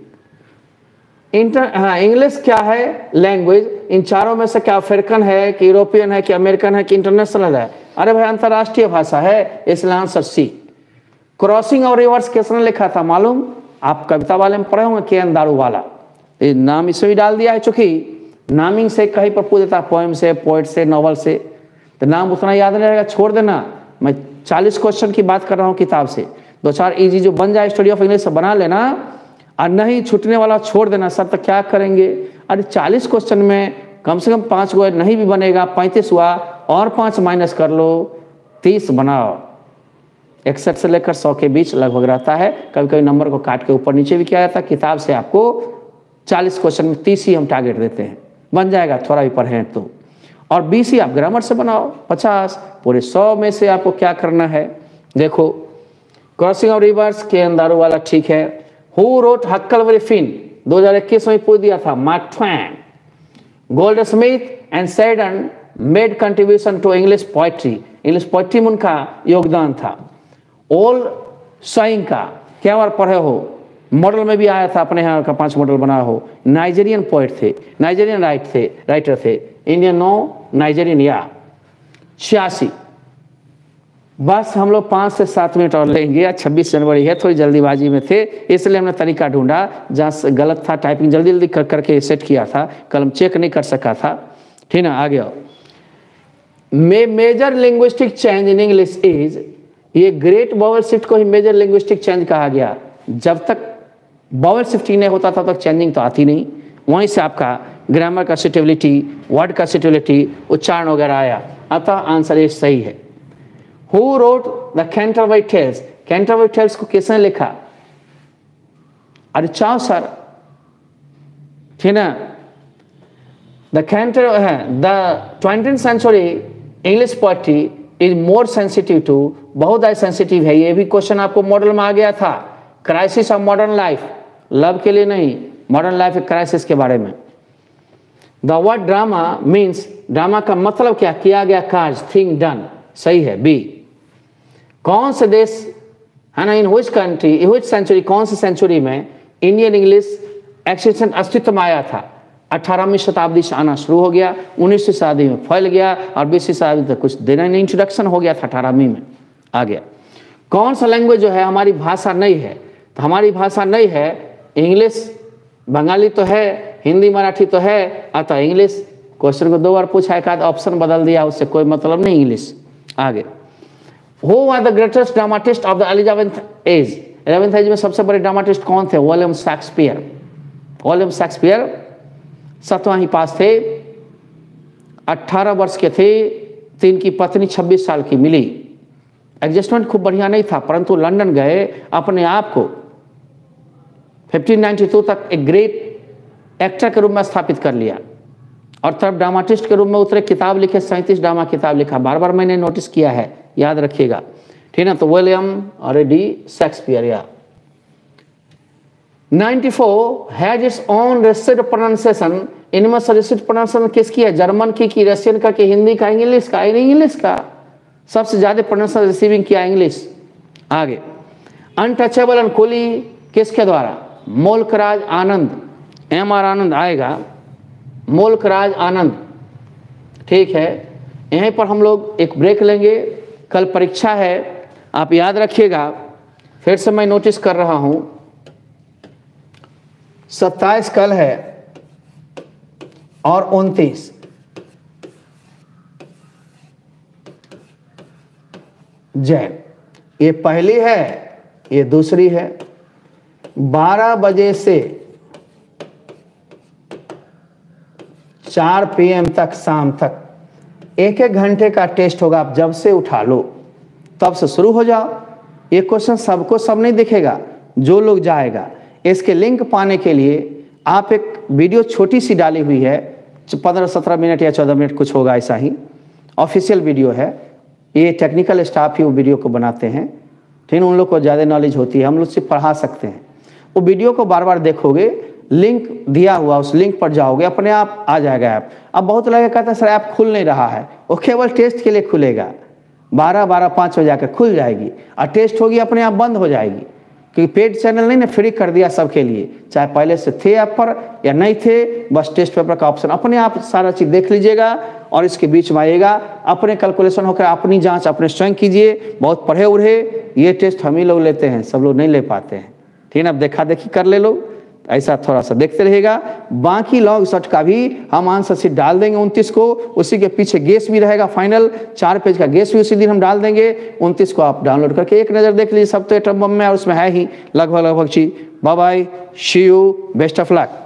Inter हाँ, इंग्लिश क्या है? लैंग्वेज. इन चारों में से क्या अफ्रीकन है कि यूरोपियन है कि अमेरिकन है कि इंटरनेशनल है? अरे भाई अंतरराष्ट्रीय भाषा है, इसलिए आंसर सी. क्रॉसिंग और रिवर्स किसने लिखा था मालूम? आप कविता वाले में पढ़े होंगे, के एन दारूवाला. ये नाम इसमें भी डाल दिया है, चूंकि नामिंग से कहीं पर पूछ देता, पोएम से, पोइट से, नॉवल से, तो नाम उतना याद नहीं रहेगा, छोड़ देना. मैं चालीस क्वेश्चन की बात कर रहा हूँ किताब से. दो चार इजी जो बन जाए स्टडी ऑफ इंग्लिश से बना लेना, और नहीं छूटने वाला छोड़ देना. सर तो क्या करेंगे? अरे चालीस क्वेश्चन में कम से कम पाँच गो नहीं भी बनेगा, पैंतीस हुआ, और पाँच माइनस कर लो, तीस बनाओ. इकसठ से लेकर सौ के बीच लगभग रहता है. कभी कभी नंबर को काट के ऊपर नीचे भी किया जाता है. किताब से आपको चालीस क्वेश्चन में तीस ही हम टारगेट देते हैं, बन जाएगा थोड़ा भी पढ़े तो. और बीस ही आप ग्रामर से बनाओ, पचास. पूरे सौ में से आपको क्या करना है? देखो, क्रॉसिंग ऑफ रिवर्स के एन दारूवाला ठीक है. Who wrote Huckleberry Finn? दो हज़ार इक्कीस में पूछ दिया था, Mark Twain. Goldsmith and Sheridan made contribution to English poetry. English poetry में उनका योगदान था. ओल्ड साइंग का क्या बार पढ़े हो? मॉडल में भी आया था, अपने यहाँ का पांच मॉडल बना हो. नाइजीरियन पोइट थे, नाइजीरियन राइट थे राइटर थे. इंडियन नो, नाइजीरियन या. छियासी. बस हम लोग पाँच से सात मिनट और लेंगे. आज छब्बीस जनवरी है, थोड़ी जल्दीबाजी में थे, इसलिए हमने तरीका ढूंढा जहाँ से गलत था. टाइपिंग जल्दी जल्दी कर करके सेट किया था, कलम चेक नहीं कर सका था, ठीक ना. आ गया. May major linguistic change in English is, ये ग्रेट वॉवल शिफ्ट को ही मेजर लिंग्विस्टिक चेंज कहा गया. जब तक वॉवल शिफ्टिंग नहीं होता तब तक चेंजिंग तो आती नहीं. वहीं से आपका ग्रामर का सुटेबिलिटी, वर्ड का सुटेबिलिटी, उच्चारण वगैरह आया. अतः आंसर ये सही है. Who wrote the Canterbury Tales? Canterbury Tales को किसने लिखा? अरे चाओ सर, ठीक ना. द कैंटर है the twenty century English poetry is more sensitive to, बहुत ज़्यादा सेंसिटिव है। ये भी क्वेश्चन आपको मॉडल में आ गया था, crisis of modern life, love के लिए नहीं, मॉडर्न लाइफ क्राइसिस के बारे में। The word drama means, drama का मतलब क्या, किया गया कार्य, थिंग डन, सही है बी। कौन से देश है ना, इन which country, in which century, कौन सी सेंचुरी में इंडियन इंग्लिश एक्सटेंशन अस्तित्व में आया था? अठारहवीं शताब्दी से आना शुरू हो गया, उन्नीसवीं शताब्दी में फैल गया और बीसवीं शताब्दी तक कुछ देना नहीं, इंट्रोडक्शन हो गया था, अठारहवीं में आ गया। कौन सा लैंग्वेज जो है हमारी भाषा नहीं है? तो हमारी भाषा नहीं है इंग्लिश, बंगाली तो है, हिंदी मराठी तो है, अतः इंग्लिश। क्वेश्चन को दो बार पूछा, एक आध ऑप्शन बदल दिया, उससे कोई मतलब नहीं, इंग्लिश। आगे, who are the greatest dramatist of the eleventh age? Eleventh age में सबसे बड़े ड्रामाटिस्ट कौन थे? William Shakespeare. विलियम शेक्सपियर सतवां ही पास थे, अट्ठारह वर्ष के थे, तो इनकी पत्नी छब्बीस साल की मिली। एडजस्टमेंट खूब बढ़िया नहीं था, परंतु लंदन गए, अपने आप को पंद्रह सौ बानवे तक एक ग्रेट एक्टर के रूप में स्थापित कर लिया और तब ड्रामाटिस्ट के रूप में उतरे, किताब लिखे, सैंतीस ड्रामा किताब लिखा, बार बार मैंने नोटिस किया है, याद रखिएगा, ठीक है। तो विलियम और डी शेक्सपियर। या चौरानवे has its own received pronunciation, इनमें से रिसीड प्रोनाउंसिएशन किसकी है? जर्मन की, की रशियन का, की हिंदी का, इंग्लिश का? इंग्लिश का सबसे ज्यादा प्रोनाउंसिएशन रिसीविंग किया इंग्लिश। आगे, अनटचेबल एंड कूली किसके द्वारा? मोल्कराज आनंद, एम आर आनंद आएगा, मोल्कराज आनंद, ठीक है। यहीं पर हम लोग एक ब्रेक लेंगे, कल परीक्षा है, आप याद रखिएगा। फिर से मैं नोटिस कर रहा हूं, सत्ताईस कल है और उनतीस, जय, ये पहली है, ये दूसरी है। बारह बजे से चार पी एम तक, शाम तक एक एक घंटे का टेस्ट होगा। आप जब से उठा लो तब से शुरू हो जाओ। ये क्वेश्चन सबको सब नहीं दिखेगा, जो लोग जाएगा। इसके लिंक पाने के लिए आप एक वीडियो छोटी सी डाली हुई है, पंद्रह सत्रह मिनट या चौदह मिनट कुछ होगा, ऐसा ही ऑफिशियल वीडियो है। ये टेक्निकल स्टाफ ही वो वीडियो को बनाते हैं, ठीक है, उन लोग को ज़्यादा नॉलेज होती है, हम लोग सिर्फ पढ़ा सकते हैं। वो वीडियो को बार बार देखोगे, लिंक दिया हुआ, उस लिंक पर जाओगे, अपने आप आ जाएगा ऐप। अब बहुत लोग कहते हैं सर ऐप खुल नहीं रहा है, वो केवल टेस्ट के लिए खुलेगा, बारह बारह पाँच बजे जाकर खुल जाएगी और टेस्ट होगी, अपने आप बंद हो जाएगी, क्योंकि पेड चैनल नहीं ना, फ्री कर दिया सबके लिए, चाहे पहले से थे ऐप पर या नहीं थे, बस टेस्ट पेपर का ऑप्शन अपने आप सारा चीज़ देख लीजिएगा और इसके बीच में आइएगा, अपने कैलकुलेशन होकर अपनी जांच अपने स्वयं कीजिए। बहुत पढ़े उढ़े ये टेस्ट हम ही लोग लेते हैं, सब लोग नहीं ले पाते हैं, ठीक है ना। अब देखा देखी कर ले लोग, ऐसा थोड़ा सा देखते रहेगा। बाकी लॉग शॉट का भी हम आंसर शीट डाल देंगे उनतीस को, उसी के पीछे गेस भी रहेगा, फाइनल चार पेज का गेस भी उसी दिन हम डाल देंगे। उनतीस को आप डाउनलोड करके एक नज़र देख लीजिए, सब तो एटम बम में और उसमें है ही लगभग लगभग चीज। Bye bye, see you, best of luck.